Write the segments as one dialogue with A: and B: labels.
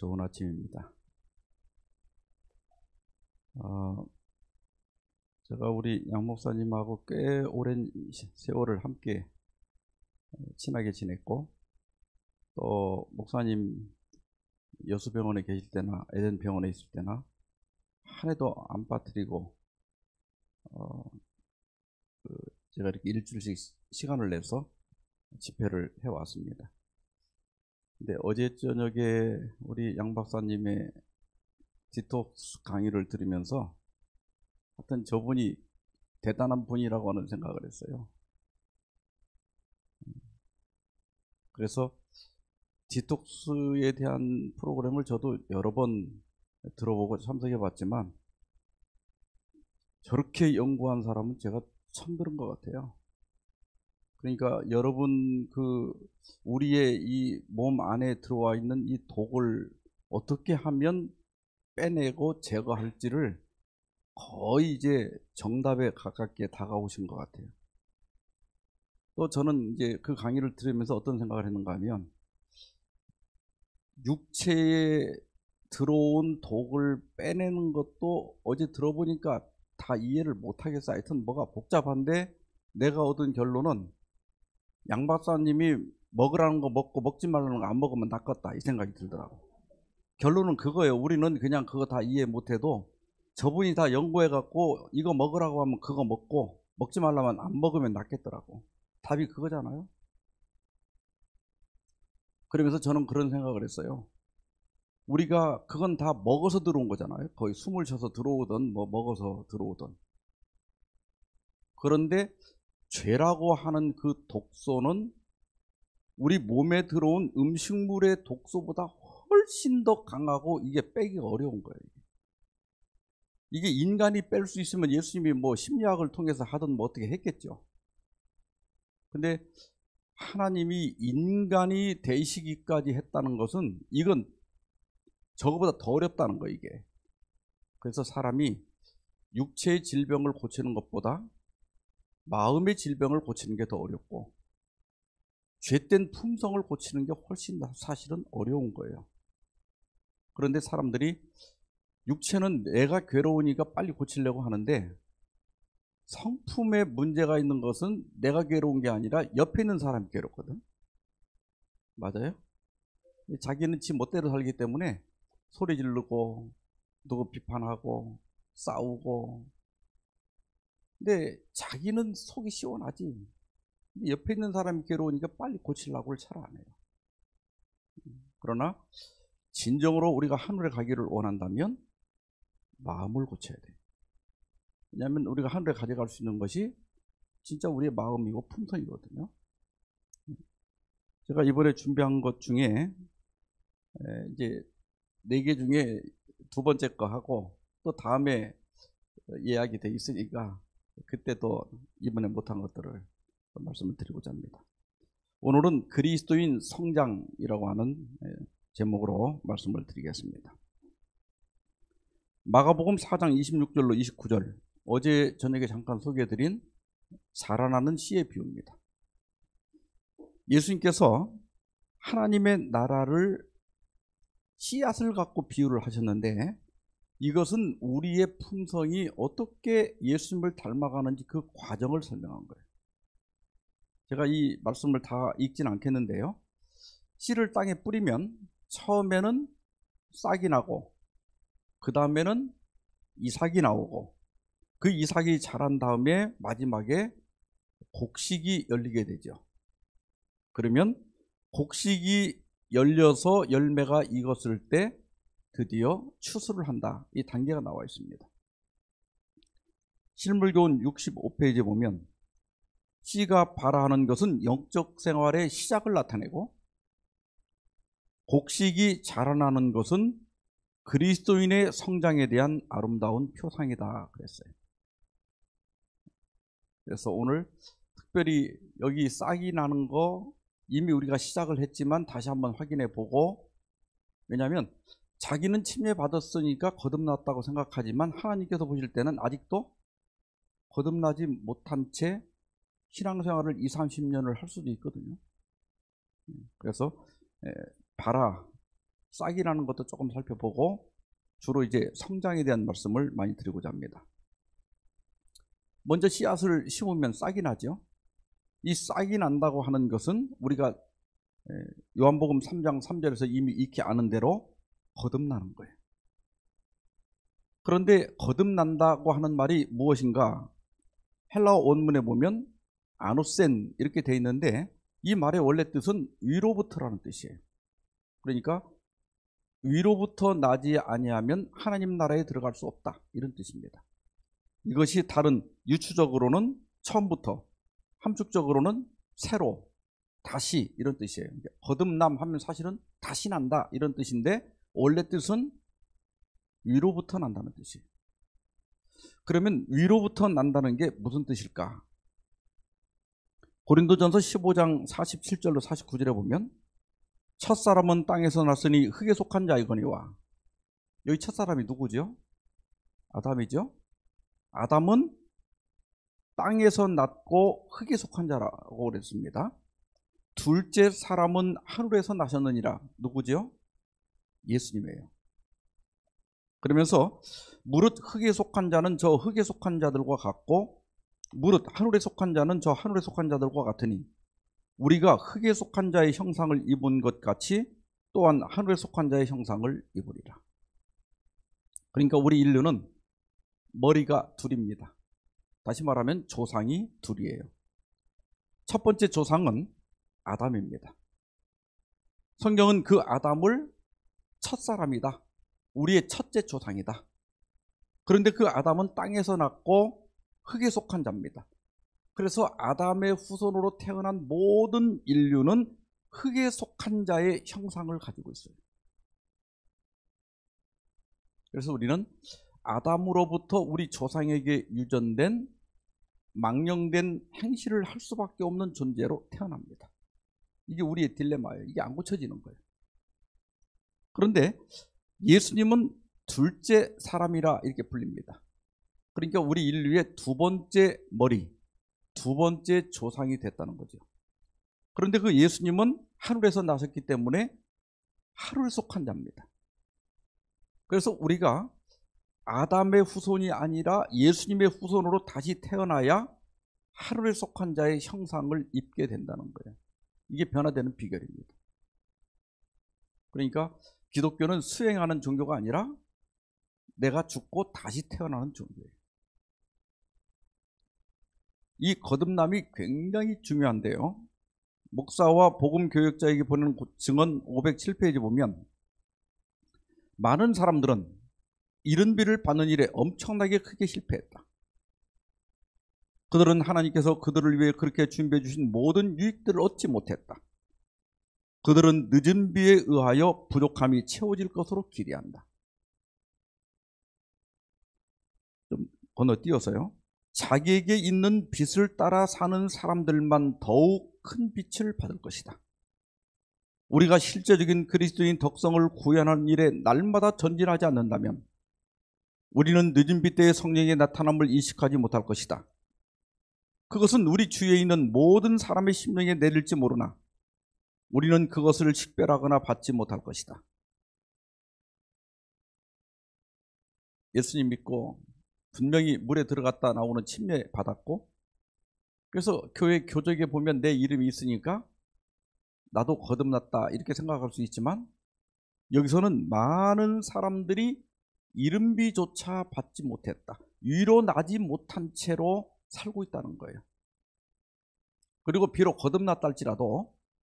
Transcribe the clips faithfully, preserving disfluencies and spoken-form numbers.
A: 좋은 아침입니다. 어, 제가 우리 양 목사님하고 꽤 오랜 세월을 함께 친하게 지냈고, 또 목사님 여수병원에 계실 때나 에덴 병원에 있을 때나 한 해도 안 빠뜨리고 어, 그 제가 이렇게 일주일씩 시간을 내서 집회를 해왔습니다. 근데 어제 저녁에 우리 양 박사님의 디톡스 강의를 들으면서 하여튼 저분이 대단한 분이라고 하는 생각을 했어요. 그래서 디톡스에 대한 프로그램을 저도 여러 번 들어보고 참석해 봤지만 저렇게 연구한 사람은 제가 처음 들은 것 같아요. 그러니까 여러분 그 우리의 이 몸 안에 들어와 있는 이 독을 어떻게 하면 빼내고 제거할지를 거의 이제 정답에 가깝게 다가오신 것 같아요. 또 저는 이제 그 강의를 들으면서 어떤 생각을 했는가 하면, 육체에 들어온 독을 빼내는 것도 어제 들어보니까 다 이해를 못하겠어. 하여튼 뭐가 복잡한데, 내가 얻은 결론은 양 박사님이 먹으라는 거 먹고 먹지 말라는 거 안 먹으면 낫겠다, 이 생각이 들더라고. 결론은 그거예요. 우리는 그냥 그거 다 이해 못해도 저분이 다 연구해갖고 이거 먹으라고 하면 그거 먹고 먹지 말라면 안 먹으면 낫겠더라고. 답이 그거잖아요. 그러면서 저는 그런 생각을 했어요. 우리가 그건 다 먹어서 들어온 거잖아요. 거의 숨을 쉬어서 들어오든 뭐 먹어서 들어오든. 그런데 죄라고 하는 그 독소는 우리 몸에 들어온 음식물의 독소보다 훨씬 더 강하고 이게 빼기가 어려운 거예요. 이게 인간이 뺄 수 있으면 예수님이 뭐 심리학을 통해서 하든 뭐 어떻게 했겠죠. 근데 하나님이 인간이 되시기까지 했다는 것은 이건 저거보다 더 어렵다는 거예요, 이게. 그래서 사람이 육체의 질병을 고치는 것보다 마음의 질병을 고치는 게 더 어렵고, 죄된 품성을 고치는 게 훨씬 사실은 어려운 거예요. 그런데 사람들이 육체는 내가 괴로우니까 빨리 고치려고 하는데, 성품에 문제가 있는 것은 내가 괴로운 게 아니라 옆에 있는 사람이 괴롭거든. 맞아요? 자기는 지 멋대로 살기 때문에 소리 지르고 누구 비판하고 싸우고, 근데 자기는 속이 시원하지. 근데 옆에 있는 사람이 괴로우니까 빨리 고치려고 잘 안 해요. 그러나 진정으로 우리가 하늘에 가기를 원한다면 마음을 고쳐야 돼요. 왜냐하면 우리가 하늘에 가져갈 수 있는 것이 진짜 우리의 마음이고 품성이거든요. 제가 이번에 준비한 것 중에 이제 네 개 중에 두 번째 거 하고 또 다음에 예약이 돼 있으니까 그때 또 이번에 못한 것들을 말씀을 드리고자 합니다. 오늘은 그리스도인 성장이라고 하는 제목으로 말씀을 드리겠습니다. 마가복음 사 장 이십육 절로 이십구 절, 어제 저녁에 잠깐 소개해드린 자라나는 씨의 비유입니다. 예수님께서 하나님의 나라를 씨앗을 갖고 비유를 하셨는데, 이것은 우리의 품성이 어떻게 예수님을 닮아가는지 그 과정을 설명한 거예요. 제가 이 말씀을 다 읽진 않겠는데요, 씨를 땅에 뿌리면 처음에는 싹이 나고 그 다음에는 이삭이 나오고 그 이삭이 자란 다음에 마지막에 곡식이 열리게 되죠. 그러면 곡식이 열려서 열매가 익었을 때 드디어 추수를 한다, 이 단계가 나와 있습니다. 실물교훈 육십오 페이지에 보면 씨가 발화하는 것은 영적 생활의 시작을 나타내고, 곡식이 자라나는 것은 그리스도인의 성장에 대한 아름다운 표상이다 그랬어요. 그래서 오늘 특별히 여기 싹이 나는 거 이미 우리가 시작을 했지만 다시 한번 확인해 보고, 왜냐하면 자기는 침례받았으니까 거듭났다고 생각하지만 하나님께서 보실 때는 아직도 거듭나지 못한 채 신앙생활을 이삼십 년을 할 수도 있거든요. 그래서 발화, 싹이라는 것도 조금 살펴보고 주로 이제 성장에 대한 말씀을 많이 드리고자 합니다. 먼저 씨앗을 심으면 싹이 나죠. 이 싹이 난다고 하는 것은 우리가 요한복음 삼 장 삼 절에서 이미 익히 아는 대로 거듭나는 거예요. 그런데 거듭난다고 하는 말이 무엇인가? 헬라어 원문에 보면 아노센 이렇게 되어 있는데 이 말의 원래 뜻은 위로부터라는 뜻이에요. 그러니까 위로부터 나지 아니하면 하나님 나라에 들어갈 수 없다, 이런 뜻입니다. 이것이 다른 유추적으로는 처음부터, 함축적으로는 새로, 다시, 이런 뜻이에요. 거듭남 하면 사실은 다시 난다, 이런 뜻인데 원래 뜻은 위로부터 난다는 뜻이에요. 그러면 위로부터 난다는 게 무슨 뜻일까? 고린도전서 십오 장 사십칠 절로 사십구 절에 보면 첫사람은 땅에서 났으니 흙에 속한 자이거니와, 여기 첫사람이 누구죠? 아담이죠. 아담은 땅에서 났고 흙에 속한 자라고 그랬습니다. 둘째 사람은 하늘에서 나셨느니라, 누구죠? 예수님이에요. 그러면서 무릇 흙에 속한 자는 저 흙에 속한 자들과 같고 무릇 하늘에 속한 자는 저 하늘에 속한 자들과 같으니 우리가 흙에 속한 자의 형상을 입은 것 같이 또한 하늘에 속한 자의 형상을 입으리라. 그러니까 우리 인류는 머리가 둘입니다. 다시 말하면 조상이 둘이에요. 첫 번째 조상은 아담입니다. 성경은 그 아담을 첫사람이다, 우리의 첫째 조상이다. 그런데 그 아담은 땅에서 났고 흙에 속한 자입니다. 그래서 아담의 후손으로 태어난 모든 인류는 흙에 속한 자의 형상을 가지고 있어요. 그래서 우리는 아담으로부터 우리 조상에게 유전된 망령된 행실을 할 수밖에 없는 존재로 태어납니다. 이게 우리의 딜레마예요. 이게 안 고쳐지는 거예요. 그런데 예수님은 둘째 사람이라 이렇게 불립니다. 그러니까 우리 인류의 두 번째 머리, 두 번째 조상이 됐다는 거죠. 그런데 그 예수님은 하늘에서 나셨기 때문에 하늘에 속한 자입니다. 그래서 우리가 아담의 후손이 아니라 예수님의 후손으로 다시 태어나야 하늘에 속한 자의 형상을 입게 된다는 거예요. 이게 변화되는 비결입니다. 그러니까 기독교는 수행하는 종교가 아니라 내가 죽고 다시 태어나는 종교예요. 이 거듭남이 굉장히 중요한데요. 목사와 복음 교역자에게 보내는 증언 오백칠 페이지 보면 많은 사람들은 이른비를 받는 일에 엄청나게 크게 실패했다. 그들은 하나님께서 그들을 위해 그렇게 준비해 주신 모든 유익들을 얻지 못했다. 그들은 늦은 비에 의하여 부족함이 채워질 것으로 기대한다. 좀 건너뛰어서요. 자기에게 있는 빛을 따라 사는 사람들만 더욱 큰 빛을 받을 것이다. 우리가 실제적인 그리스도인 덕성을 구현하는 일에 날마다 전진하지 않는다면 우리는 늦은 빛 때의 성령의 나타남을 인식하지 못할 것이다. 그것은 우리 주위에 있는 모든 사람의 심령에 내릴지 모르나 우리는 그것을 식별하거나 받지 못할 것이다. 예수님 믿고 분명히 물에 들어갔다 나오는 침례 받았고, 그래서 교회 교적에 보면 내 이름이 있으니까 나도 거듭났다 이렇게 생각할 수 있지만 여기서는 많은 사람들이 이른비조차 받지 못했다, 위로 나지 못한 채로 살고 있다는 거예요. 그리고 비록 거듭났다 할지라도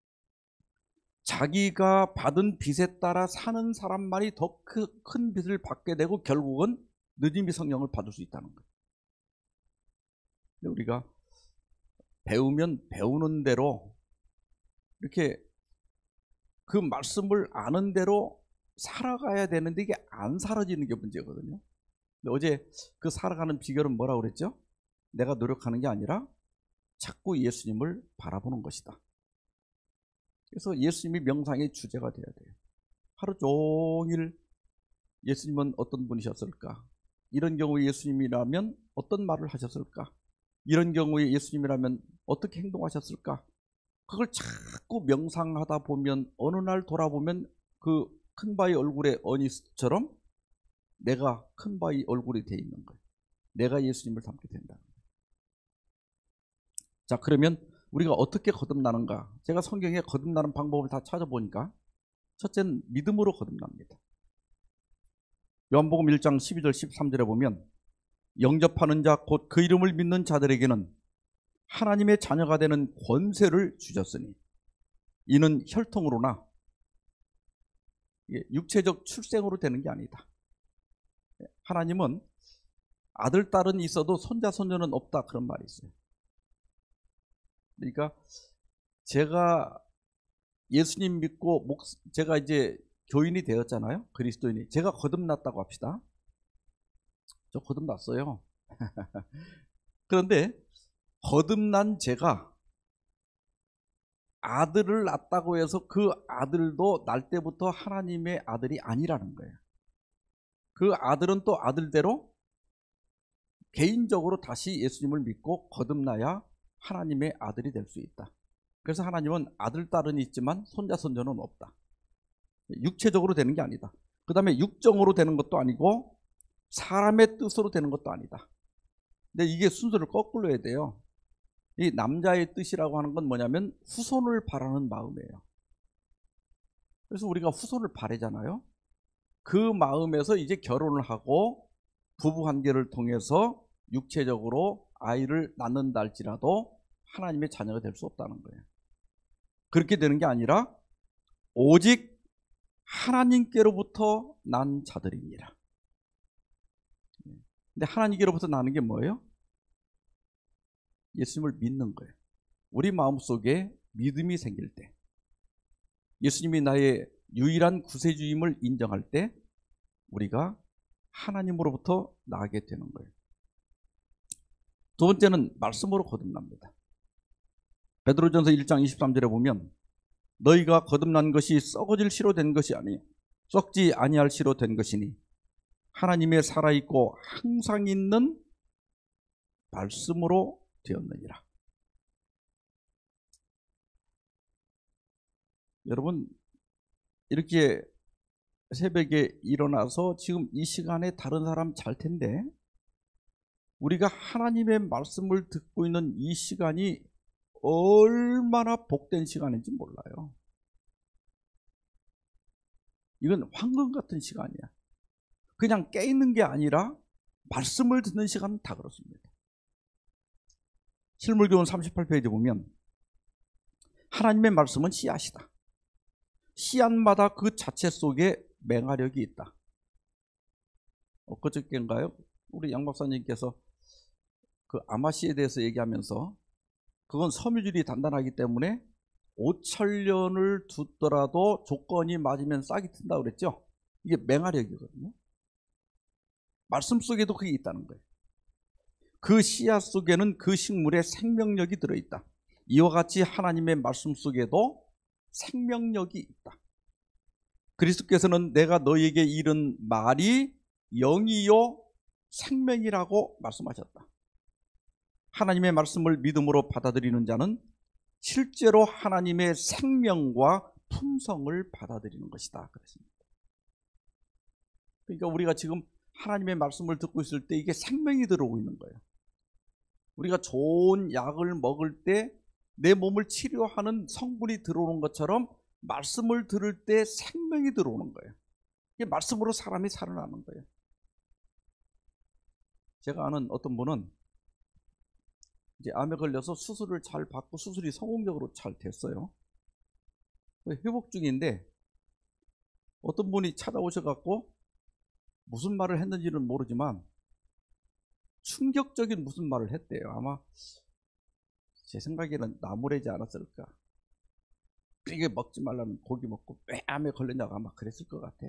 A: 자기가 받은 빛에 따라 사는 사람만이 더 큰 빛을 받게 되고 결국은 늦은 비 성령을 받을 수 있다는 거예요. 근데 우리가 배우면 배우는 대로 이렇게 그 말씀을 아는 대로 살아가야 되는데 이게 안 사라지는 게 문제거든요. 근데 어제 그 살아가는 비결은 뭐라고 그랬죠? 내가 노력하는 게 아니라 자꾸 예수님을 바라보는 것이다. 그래서 예수님이 명상의 주제가 돼야 돼요. 하루 종일 예수님은 어떤 분이셨을까? 이런 경우에 예수님이라면 어떤 말을 하셨을까? 이런 경우에 예수님이라면 어떻게 행동하셨을까? 그걸 자꾸 명상하다 보면 어느 날 돌아보면 그 큰 바위 얼굴에 어니스처럼 내가 큰 바위 얼굴이 돼 있는 거예요. 내가 예수님을 닮게 된다. 자, 그러면 우리가 어떻게 거듭나는가? 제가 성경에 거듭나는 방법을 다 찾아보니까 첫째는 믿음으로 거듭납니다. 요한복음 일 장 십이 절 십삼 절에 보면 영접하는 자 곧 그 이름을 믿는 자들에게는 하나님의 자녀가 되는 권세를 주셨으니 이는 혈통으로나 육체적 출생으로 되는 게 아니다. 하나님은 아들, 딸은 있어도 손자, 손녀는 없다, 그런 말이 있어요. 그러니까 제가 예수님 믿고 목, 제가 이제 교인이 되었잖아요. 그리스도인이. 제가 거듭났다고 합시다. 저 거듭났어요. 그런데 거듭난 제가 아들을 낳았다고 해서 그 아들도 날 때부터 하나님의 아들이 아니라는 거예요. 그 아들은 또 아들대로 개인적으로 다시 예수님을 믿고 거듭나야 하나님의 아들이 될 수 있다. 그래서 하나님은 아들, 딸은 있지만 손자, 손녀는 없다. 육체적으로 되는 게 아니다. 그 다음에 육정으로 되는 것도 아니고 사람의 뜻으로 되는 것도 아니다. 근데 이게 순서를 거꾸로 해야 돼요. 이 남자의 뜻이라고 하는 건 뭐냐면 후손을 바라는 마음이에요. 그래서 우리가 후손을 바라잖아요. 그 마음에서 이제 결혼을 하고 부부관계를 통해서 육체적으로 아이를 낳는다 할지라도 하나님의 자녀가 될 수 없다는 거예요. 그렇게 되는 게 아니라 오직 하나님께로부터 난 자들이니라. 근데 하나님께로부터 나는 게 뭐예요? 예수님을 믿는 거예요. 우리 마음속에 믿음이 생길 때, 예수님이 나의 유일한 구세주임을 인정할 때 우리가 하나님으로부터 나게 되는 거예요. 두 번째는 말씀으로 거듭납니다. 베드로전서 일 장 이십삼 절에 보면 너희가 거듭난 것이 썩어질 씨로 된 것이 아니요 썩지 아니할 씨로 된 것이니 하나님의 살아있고 항상 있는 말씀으로 되었느니라. 여러분, 이렇게 새벽에 일어나서 지금 이 시간에 다른 사람 잘 텐데 우리가 하나님의 말씀을 듣고 있는 이 시간이 얼마나 복된 시간인지 몰라요. 이건 황금 같은 시간이야. 그냥 깨있는 게 아니라 말씀을 듣는 시간은 다 그렇습니다. 실물교훈 삼십팔 페이지 보면 하나님의 말씀은 씨앗이다. 씨앗마다 그 자체 속에 맹활력이 있다. 엊그저께인가요? 우리 양 박사님께서 그 아마씨에 대해서 얘기하면서 그건 섬유질이 단단하기 때문에 오천 년을 두더라도 조건이 맞으면 싹이 튼다고 그랬죠. 이게 맹활력이거든요. 말씀 속에도 그게 있다는 거예요. 그 씨앗 속에는 그 식물의 생명력이 들어있다. 이와 같이 하나님의 말씀 속에도 생명력이 있다. 그리스도께서는 내가 너희에게 이른 말이 영이요 생명이라고 말씀하셨다. 하나님의 말씀을 믿음으로 받아들이는 자는 실제로 하나님의 생명과 품성을 받아들이는 것이다. 그랬습니다. 그러니까 우리가 지금 하나님의 말씀을 듣고 있을 때 이게 생명이 들어오고 있는 거예요. 우리가 좋은 약을 먹을 때 내 몸을 치료하는 성분이 들어오는 것처럼 말씀을 들을 때 생명이 들어오는 거예요. 이게 말씀으로 사람이 살아나는 거예요. 제가 아는 어떤 분은 이제 암에 걸려서 수술을 잘 받고 수술이 성공적으로 잘 됐어요. 회복 중인데 어떤 분이 찾아오셔갖고 무슨 말을 했는지는 모르지만 충격적인 무슨 말을 했대요. 아마 제 생각에는 나무래지 않았을까. 이게 먹지 말라는 고기 먹고 왜 암에 걸렸냐고 아마 그랬을 것 같아.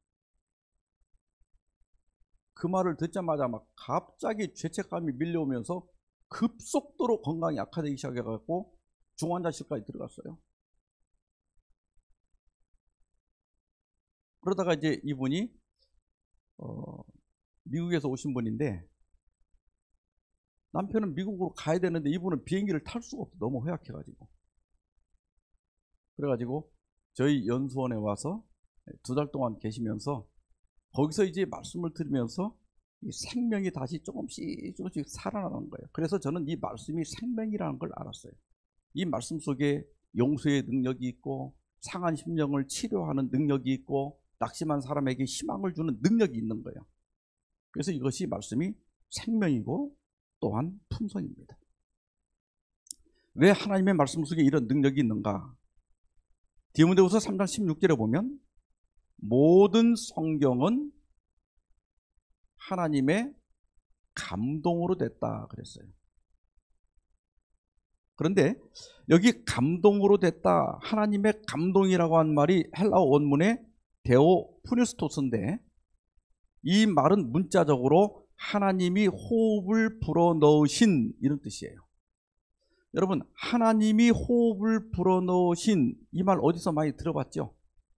A: 그 말을 듣자마자 막 갑자기 죄책감이 밀려오면서 급속도로 건강이 악화되기 시작해갖고 중환자실까지 들어갔어요. 그러다가 이제 이분이 어, 미국에서 오신 분인데 남편은 미국으로 가야 되는데 이분은 비행기를 탈 수가 없어. 너무 허약해가지고. 그래가지고 저희 연수원에 와서 두 달 동안 계시면서 거기서 이제 말씀을 들으면서 이 생명이 다시 조금씩 조금씩 살아나는 거예요. 그래서 저는 이 말씀이 생명이라는 걸 알았어요. 이 말씀 속에 용서의 능력이 있고 상한 심령을 치료하는 능력이 있고 낙심한 사람에게 희망을 주는 능력이 있는 거예요. 그래서 이것이 말씀이 생명이고 또한 품성입니다. 왜 하나님의 말씀 속에 이런 능력이 있는가? 디모데후서 삼 장 십육 절에 보면 모든 성경은 하나님의 감동으로 됐다 그랬어요. 그런데 여기 감동으로 됐다, 하나님의 감동이라고 한 말이 헬라어 원문의 데오 푸니스토스인데 이 말은 문자적으로 하나님이 호흡을 불어넣으신 이런 뜻이에요. 여러분, 하나님이 호흡을 불어넣으신 이 말 어디서 많이 들어봤죠?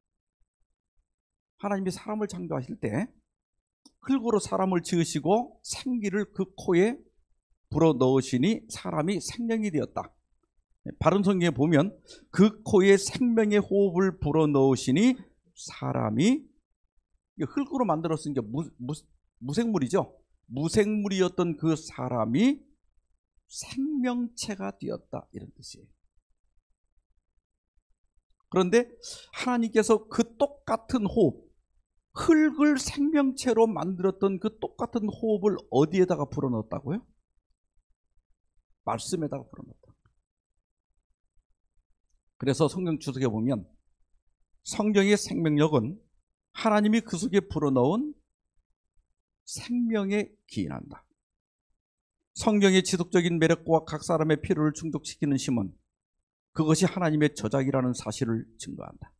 A: 하나님이 사람을 창조하실 때 흙으로 사람을 지으시고 생기를 그 코에 불어넣으시니 사람이 생명이 되었다. 바른 성경에 보면 그 코에 생명의 호흡을 불어넣으시니 사람이, 흙으로 만들었으니 무, 무, 무생물이죠. 무생물이었던 그 사람이 생명체가 되었다 이런 뜻이에요. 그런데 하나님께서 그 똑같은 호흡, 흙을 생명체로 만들었던 그 똑같은 호흡을 어디에다가 불어넣었다고요? 말씀에다가 불어넣었다. 그래서 성경 주석에 보면 성경의 생명력은 하나님이 그 속에 불어넣은 생명에 기인한다. 성경의 지속적인 매력과 각 사람의 필요를 충족시키는 심은 그것이 하나님의 저작이라는 사실을 증거한다.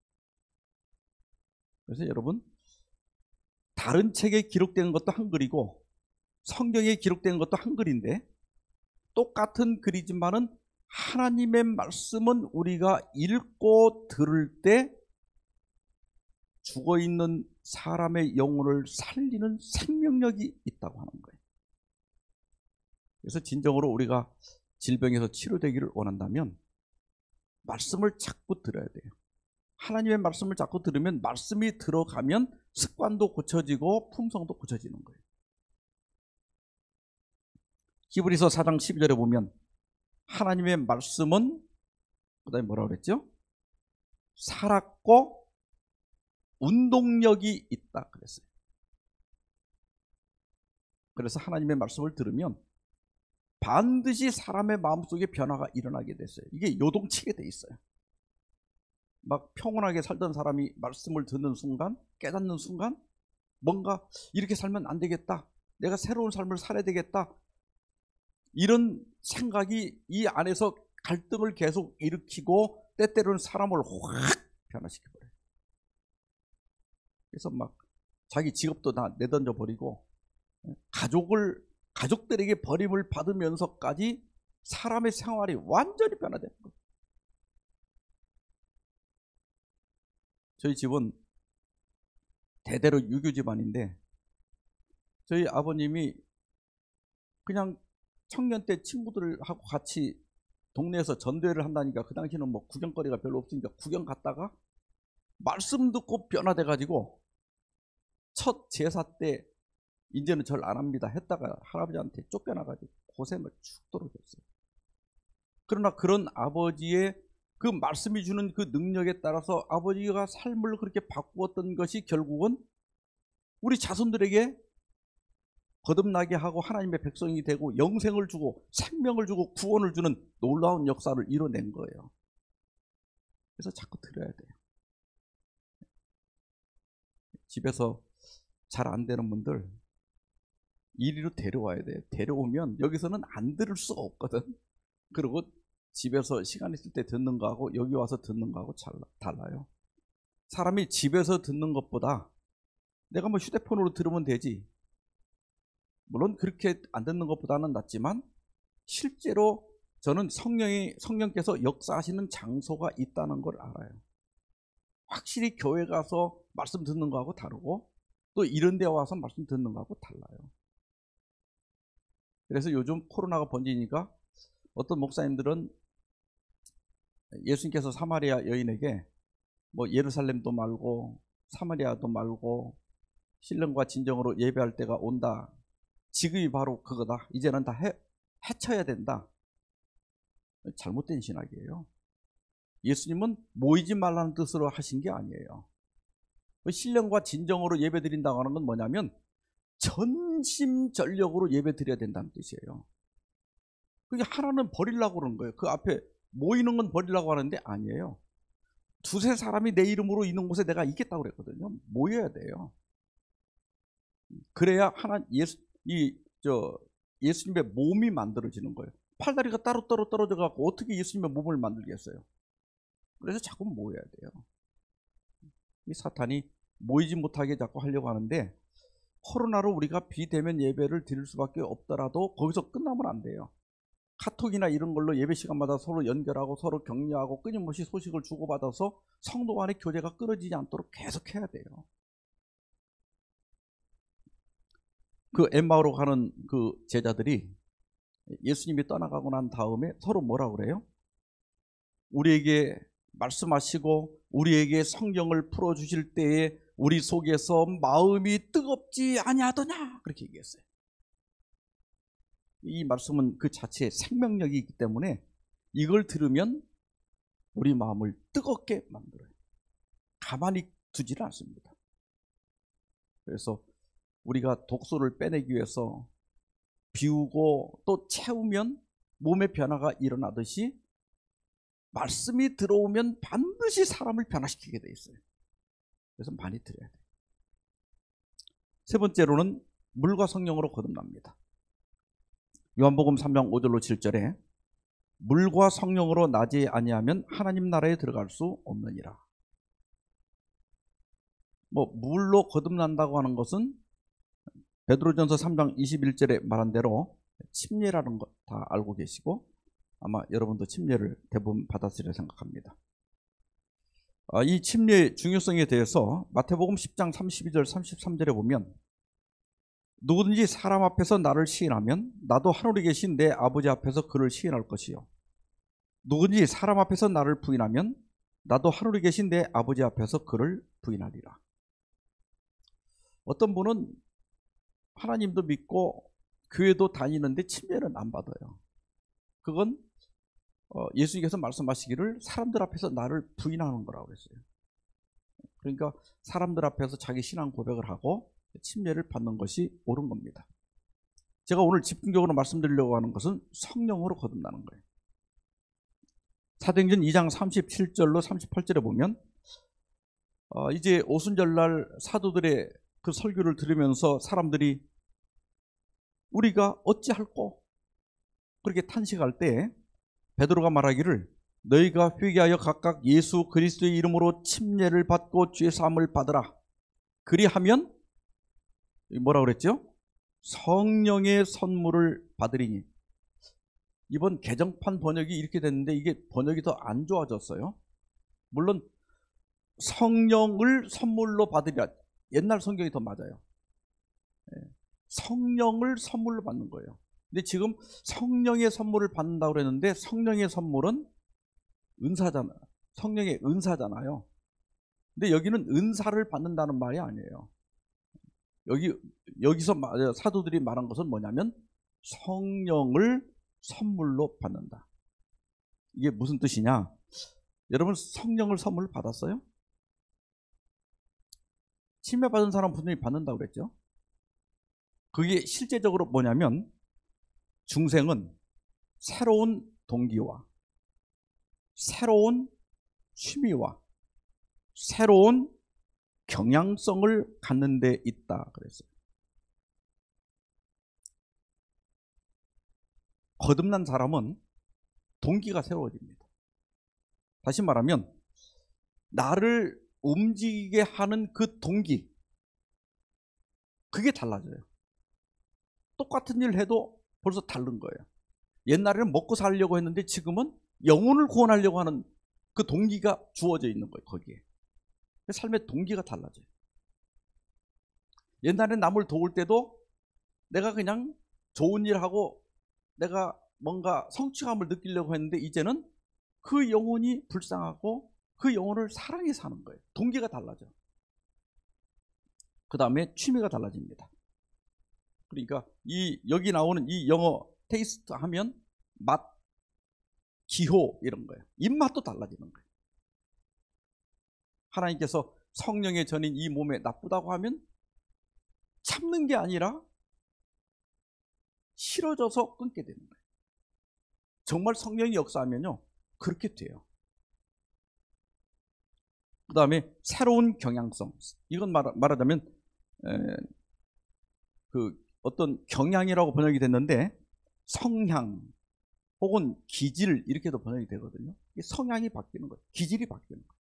A: 그래서 여러분, 다른 책에 기록된 것도 한글이고 성경에 기록된 것도 한글인데 똑같은 글이지만은 하나님의 말씀은 우리가 읽고 들을 때 죽어있는 사람의 영혼을 살리는 생명력이 있다고 하는 거예요. 그래서 진정으로 우리가 질병에서 치료되기를 원한다면 말씀을 자꾸 들어야 돼요. 하나님의 말씀을 자꾸 들으면 말씀이 들어가면 습관도 고쳐지고 품성도 고쳐지는 거예요. 히브리서 사 장 십이 절에 보면 하나님의 말씀은 그 다음에 뭐라고 그랬죠? 살았고 운동력이 있다 그랬어요. 그래서 하나님의 말씀을 들으면 반드시 사람의 마음속에 변화가 일어나게 됐어요. 이게 요동치게 돼 있어요. 막 평온하게 살던 사람이 말씀을 듣는 순간, 깨닫는 순간 뭔가 이렇게 살면 안 되겠다, 내가 새로운 삶을 살아야 되겠다, 이런 생각이 이 안에서 갈등을 계속 일으키고 때때로는 사람을 확 변화시켜버려요. 그래서 막 자기 직업도 다 내던져 버리고 가족을 가족들에게 버림을 받으면서까지 사람의 생활이 완전히 변화되는 거예요. 저희 집은 대대로 유교 집안인데 저희 아버님이 그냥 청년 때 친구들하고 같이 동네에서 전도회를 한다니까 그 당시에는 뭐 구경거리가 별로 없으니까 구경 갔다가 말씀 듣고 변화돼 가지고 첫 제사 때 이제는 절 안 합니다 했다가 할아버지한테 쫓겨나가지고 고생을 죽도록 했어요. 그러나 그런 아버지의 그 말씀이 주는 그 능력에 따라서 아버지가 삶을 그렇게 바꾸었던 것이 결국은 우리 자손들에게 거듭나게 하고 하나님의 백성이 되고 영생을 주고 생명을 주고 구원을 주는 놀라운 역사를 이뤄낸 거예요. 그래서 자꾸 들어야 돼요. 집에서 잘 안 되는 분들 이리로 데려와야 돼요. 데려오면 여기서는 안 들을 수가 없거든. 그리고 집에서 시간 있을 때 듣는 거하고 여기 와서 듣는 거하고 달라요. 사람이 집에서 듣는 것보다 내가 뭐 휴대폰으로 들으면 되지, 물론 그렇게 안 듣는 것보다는 낫지만 실제로 저는 성령이 성령께서 역사하시는 장소가 있다는 걸 알아요. 확실히 교회 가서 말씀 듣는 거하고 다르고 또 이런 데 와서 말씀 듣는 거하고 달라요. 그래서 요즘 코로나가 번지니까 어떤 목사님들은 예수님께서 사마리아 여인에게 뭐 예루살렘도 말고 사마리아도 말고 신령과 진정으로 예배할 때가 온다. 지금이 바로 그거다. 이제는 다 해, 해쳐야 된다. 잘못된 신학이에요. 예수님은 모이지 말라는 뜻으로 하신 게 아니에요. 신령과 진정으로 예배 드린다고 하는 건 뭐냐면 전심전력으로 예배 드려야 된다는 뜻이에요. 그게 하나는 버리려고 그러는 거예요. 그 앞에 모이는 건 버리려고 하는데 아니에요. 두세 사람이 내 이름으로 있는 곳에 내가 있겠다고 그랬거든요. 모여야 돼요. 그래야 하나 예수 이 저 예수님의 몸이 만들어지는 거예요. 팔다리가 따로 따로 떨어져 갖고 어떻게 예수님의 몸을 만들겠어요? 그래서 자꾸 모여야 돼요. 이 사탄이 모이지 못하게 자꾸 하려고 하는데 코로나로 우리가 비대면 예배를 드릴 수밖에 없더라도 거기서 끝나면 안 돼요. 카톡이나 이런 걸로 예배 시간마다 서로 연결하고 서로 격려하고 끊임없이 소식을 주고받아서 성도 간의 교제가 끊어지지 않도록 계속 해야 돼요. 그 엠마오로 가는 그 제자들이 예수님이 떠나가고 난 다음에 서로 뭐라 그래요? 우리에게 말씀하시고 우리에게 성경을 풀어주실 때에 우리 속에서 마음이 뜨겁지 아니하더냐 그렇게 얘기했어요. 이 말씀은 그 자체에 생명력이 있기 때문에 이걸 들으면 우리 마음을 뜨겁게 만들어요. 가만히 두지는 않습니다. 그래서 우리가 독소를 빼내기 위해서 비우고 또 채우면 몸의 변화가 일어나듯이 말씀이 들어오면 반드시 사람을 변화시키게 돼 있어요. 그래서 많이 드려야 돼요. 세 번째로는 물과 성령으로 거듭납니다. 요한복음 삼 장 오 절로 칠 절에 물과 성령으로 나지 아니하면 하나님 나라에 들어갈 수 없느니라. 뭐 물로 거듭난다고 하는 것은 베드로전서 삼 장 이십일 절에 말한 대로 침례라는 거 다 알고 계시고 아마 여러분도 침례를 대부분 받았으리라 생각합니다. 이 침례의 중요성에 대해서 마태복음 십 장 삼십이 절 삼십삼 절에 보면 누구든지 사람 앞에서 나를 시인하면 나도 하늘에 계신 내 아버지 앞에서 그를 시인할 것이요 누구든지 사람 앞에서 나를 부인하면 나도 하늘에 계신 내 아버지 앞에서 그를 부인하리라. 어떤 분은 하나님도 믿고 교회도 다니는데 침례는 안 받아요. 그건 예수님께서 말씀하시기를 사람들 앞에서 나를 부인하는 거라고 했어요. 그러니까 사람들 앞에서 자기 신앙 고백을 하고 침례를 받는 것이 옳은 겁니다. 제가 오늘 집중적으로 말씀드리려고 하는 것은 성령으로 거듭나는 거예요. 사도행전 이 장 삼십칠 절로 삼십팔 절에 보면 어, 이제 오순절날 사도들의 그 설교를 들으면서 사람들이 우리가 어찌할꼬 그렇게 탄식할 때 베드로가 말하기를 너희가 회개하여 각각 예수 그리스도의 이름으로 침례를 받고 죄 사함을 받으라. 그리하면 뭐라 그랬죠? 성령의 선물을 받으리니. 이번 개정판 번역이 이렇게 됐는데 이게 번역이 더 안 좋아졌어요. 물론 성령을 선물로 받으리라. 옛날 성경이 더 맞아요. 성령을 선물로 받는 거예요. 근데 지금 성령의 선물을 받는다고 그랬는데 성령의 선물은 은사잖아. 성령의 은사잖아요. 근데 여기는 은사를 받는다는 말이 아니에요. 여기 여기서 사도들이 말한 것은 뭐냐면 성령을 선물로 받는다. 이게 무슨 뜻이냐? 여러분 성령을 선물로 받았어요? 침례 받은 사람 분명히 받는다고 그랬죠. 그게 실제적으로 뭐냐면 중생은 새로운 동기와 새로운 취미와 새로운 경향성을 갖는 데 있다 그랬어요. 거듭난 사람은 동기가 새로워집니다. 다시 말하면 나를 움직이게 하는 그 동기, 그게 달라져요. 똑같은 일을 해도 벌써 다른 거예요. 옛날에는 먹고 살려고 했는데 지금은 영혼을 구원하려고 하는 그 동기가 주어져 있는 거예요. 거기에 삶의 동기가 달라져요. 옛날엔 남을 도울 때도 내가 그냥 좋은 일 하고 내가 뭔가 성취감을 느끼려고 했는데 이제는 그 영혼이 불쌍하고 그 영혼을 사랑해 사는 거예요. 동기가 달라져. 그 다음에 취미가 달라집니다. 그러니까 이 여기 나오는 이 영어 테이스트 하면 맛, 기호 이런 거예요. 입맛도 달라지는 거예요. 하나님께서 성령의 전인 이 몸에 나쁘다고 하면 참는 게 아니라 싫어져서 끊게 되는 거예요. 정말 성령이 역사하면요 그렇게 돼요. 그 다음에 새로운 경향성. 이건 말, 말하자면 에, 그 어떤 경향이라고 번역이 됐는데 성향 혹은 기질 이렇게도 번역이 되거든요. 성향이 바뀌는 거예요. 기질이 바뀌는 거예요.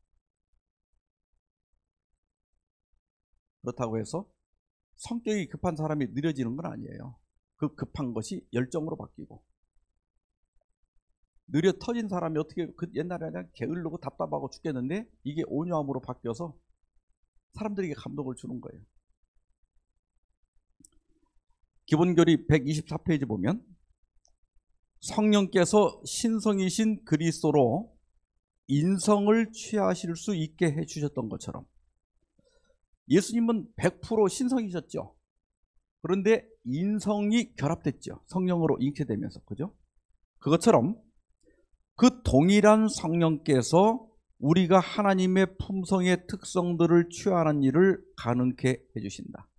A: 그렇다고 해서 성격이 급한 사람이 느려지는 건 아니에요. 그 급한 것이 열정으로 바뀌고, 느려 터진 사람이 어떻게 그 옛날에 그냥 게을르고 답답하고 죽겠는데 이게 온유함으로 바뀌어서 사람들에게 감동을 주는 거예요. 기본교리 백이십사 페이지 보면 성령께서 신성이신 그리스도로 인성을 취하실 수 있게 해주셨던 것처럼 예수님은 백 퍼센트 신성이셨죠. 그런데 인성이 결합됐죠. 성령으로 잉태되면서. 그죠? 그것처럼 그 동일한 성령께서 우리가 하나님의 품성의 특성들을 취하는 일을 가능케 해주신다.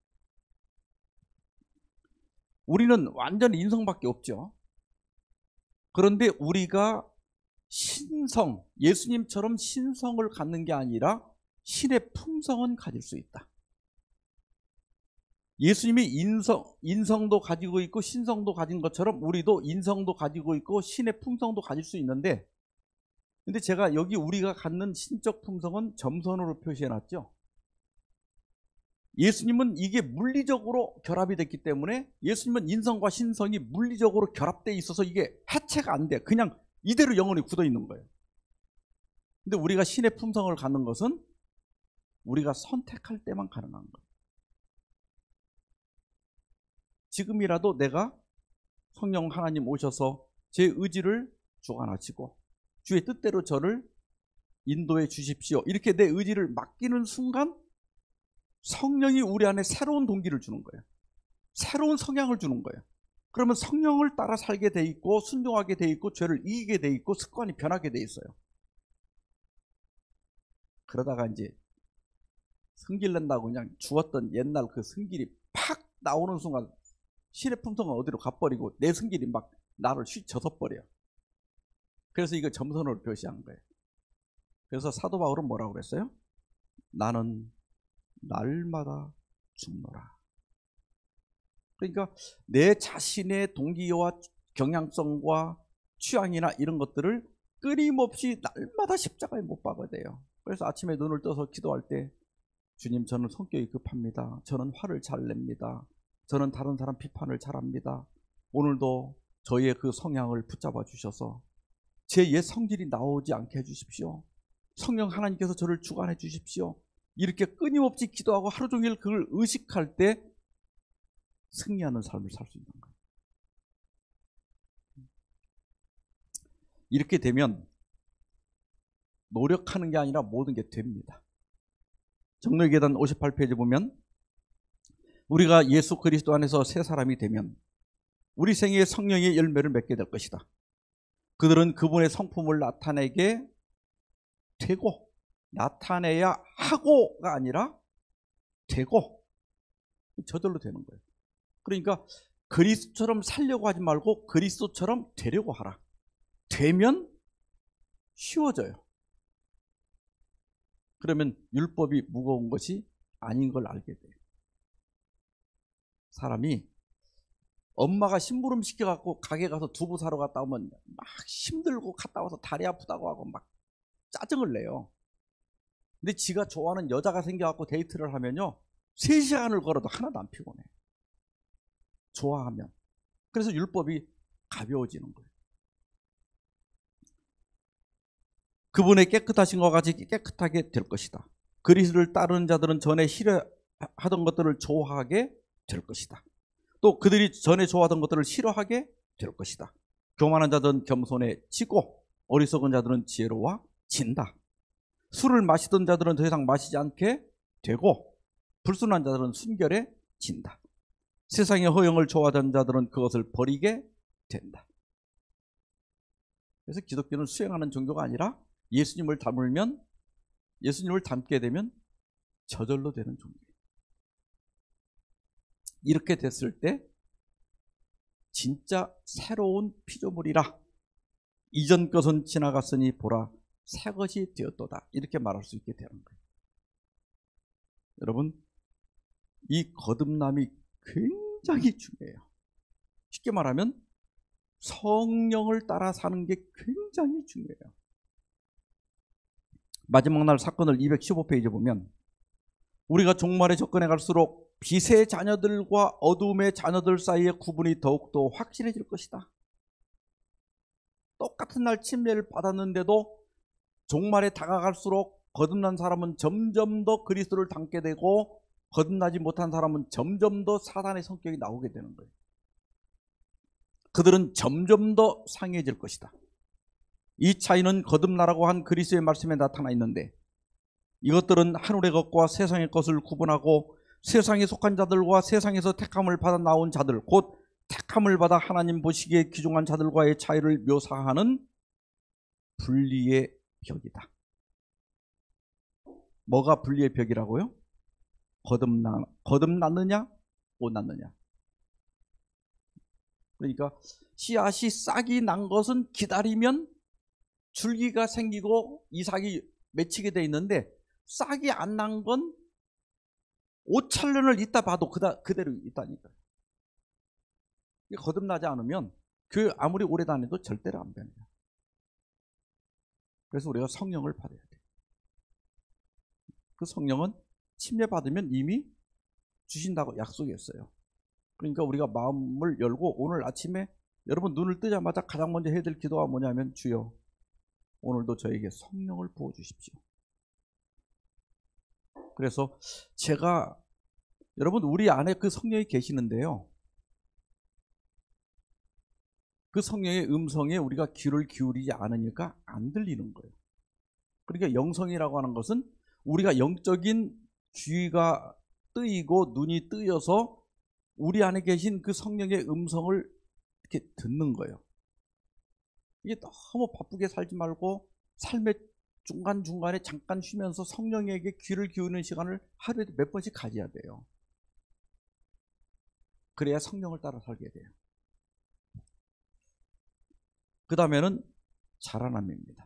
A: 우리는 완전히 인성밖에 없죠. 그런데 우리가 신성, 예수님처럼 신성을 갖는 게 아니라 신의 품성은 가질 수 있다. 예수님이 인성, 인성도 가지고 있고 신성도 가진 것처럼 우리도 인성도 가지고 있고 신의 품성도 가질 수 있는데, 근데 제가 여기 우리가 갖는 신적 품성은 점선으로 표시해놨죠. 예수님은 이게 물리적으로 결합이 됐기 때문에 예수님은 인성과 신성이 물리적으로 결합되어 있어서 이게 해체가 안 돼. 그냥 이대로 영원히 굳어 있는 거예요. 근데 우리가 신의 품성을 갖는 것은 우리가 선택할 때만 가능한 거예요. 지금이라도 내가 성령 하나님 오셔서 제 의지를 주관하시고 주의 뜻대로 저를 인도해 주십시오, 이렇게 내 의지를 맡기는 순간 성령이 우리 안에 새로운 동기를 주는 거예요. 새로운 성향을 주는 거예요. 그러면 성령을 따라 살게 돼 있고 순종하게 돼 있고 죄를 이기게 돼 있고 습관이 변하게 돼 있어요. 그러다가 이제 승질 낸다고 그냥 주었던 옛날 그 승질이 팍 나오는 순간 신의 품성은 어디로 가버리고 내 승질이 막 나를 휘 젖어버려요. 그래서 이거 점선으로 표시한 거예요. 그래서 사도 바울은 뭐라고 그랬어요? 나는 날마다 죽노라. 그러니까 내 자신의 동기와 경향성과 취향이나 이런 것들을 끊임없이 날마다 십자가에 못 박아야 돼요. 그래서 아침에 눈을 떠서 기도할 때 주님, 저는 성격이 급합니다. 저는 화를 잘 냅니다. 저는 다른 사람 비판을 잘합니다. 오늘도 저의 그 성향을 붙잡아 주셔서 제 옛 성질이 나오지 않게 해주십시오. 성령 하나님께서 저를 주관해 주십시오. 이렇게 끊임없이 기도하고 하루 종일 그걸 의식할 때 승리하는 삶을 살 수 있는 거예요. 이렇게 되면 노력하는 게 아니라 모든 게 됩니다. 정로의 계단 오십팔 페이지 보면 우리가 예수 그리스도 안에서 새 사람이 되면 우리 생애에 성령의 열매를 맺게 될 것이다. 그들은 그분의 성품을 나타내게 되고, 나타내야 하고가 아니라 되고, 저절로 되는 거예요. 그러니까 그리스도처럼 살려고 하지 말고 그리스도처럼 되려고 하라. 되면 쉬워져요. 그러면 율법이 무거운 것이 아닌 걸 알게 돼요. 사람이 엄마가 심부름 시켜갖고 가게 가서 두부 사러 갔다 오면 막 힘들고 갔다 와서 다리 아프다고 하고 막 짜증을 내요. 근데 지가 좋아하는 여자가 생겨갖고 데이트를 하면요 세 시간을 걸어도 하나도 안 피곤해. 좋아하면. 그래서 율법이 가벼워지는 거예요. 그분의 깨끗하신 것 같이 깨끗하게 될 것이다. 그리스도를 따르는 자들은 전에 싫어하던 것들을 좋아하게 될 것이다. 또 그들이 전에 좋아하던 것들을 싫어하게 될 것이다. 교만한 자들은 겸손해지고 어리석은 자들은 지혜로워진다. 술을 마시던 자들은 더 이상 마시지 않게 되고 불순한 자들은 순결해진다. 세상의 허영을 좋아하던 자들은 그것을 버리게 된다. 그래서 기독교는 수행하는 종교가 아니라 예수님을 닮으면 예수님을 닮게 되면 저절로 되는 종교예요. 이렇게 됐을 때 진짜 새로운 피조물이라 이전 것은 지나갔으니 보라 새 것이 되었도다 이렇게 말할 수 있게 되는 거예요. 여러분 이 거듭남이 굉장히 중요해요. 쉽게 말하면 성령을 따라 사는 게 굉장히 중요해요. 마지막 날 사건을 이백십오 페이지에 보면 우리가 종말에 접근해 갈수록 빛의 자녀들과 어둠의 자녀들 사이의 구분이 더욱더 확실해질 것이다. 똑같은 날 침례를 받았는데도 종말에 다가갈수록 거듭난 사람은 점점 더 그리스도를 닮게 되고 거듭나지 못한 사람은 점점 더 사단의 성격이 나오게 되는 거예요. 그들은 점점 더 상해질 것이다. 이 차이는 거듭나라고 한 그리스도의 말씀에 나타나 있는데 이것들은 하늘의 것과 세상의 것을 구분하고 세상에 속한 자들과 세상에서 택함을 받아 나온 자들 곧 택함을 받아 하나님 보시기에 귀중한 자들과의 차이를 묘사하는 분리의 벽이다. 뭐가 분리의 벽이라고요? 거듭나, 거듭났느냐 못 났느냐. 그러니까 씨앗이 싹이 난 것은 기다리면 줄기가 생기고 이삭이 맺히게 돼 있는데 싹이 안 난 건 오천 년을 있다 봐도 그다, 그대로 있다니까요. 거듭나지 않으면 교회 아무리 오래 다녀도 절대로 안 변해요. 그래서 우리가 성령을 받아야 돼요. 그 성령은 침례 받으면 이미 주신다고 약속했어요. 그러니까 우리가 마음을 열고 오늘 아침에 여러분 눈을 뜨자마자 가장 먼저 해야 될 기도가 뭐냐면 주여 오늘도 저에게 성령을 부어주십시오. 그래서 제가 여러분 우리 안에 그 성령이 계시는데요. 그 성령의 음성에 우리가 귀를 기울이지 않으니까 안 들리는 거예요. 그러니까 영성이라고 하는 것은 우리가 영적인 귀가 뜨이고 눈이 뜨여서 우리 안에 계신 그 성령의 음성을 이렇게 듣는 거예요. 이게 너무 바쁘게 살지 말고 삶의 중간중간에 잠깐 쉬면서 성령에게 귀를 기울이는 시간을 하루에 몇 번씩 가져야 돼요. 그래야 성령을 따라 살게 돼요. 그 다음에는 자라남입니다.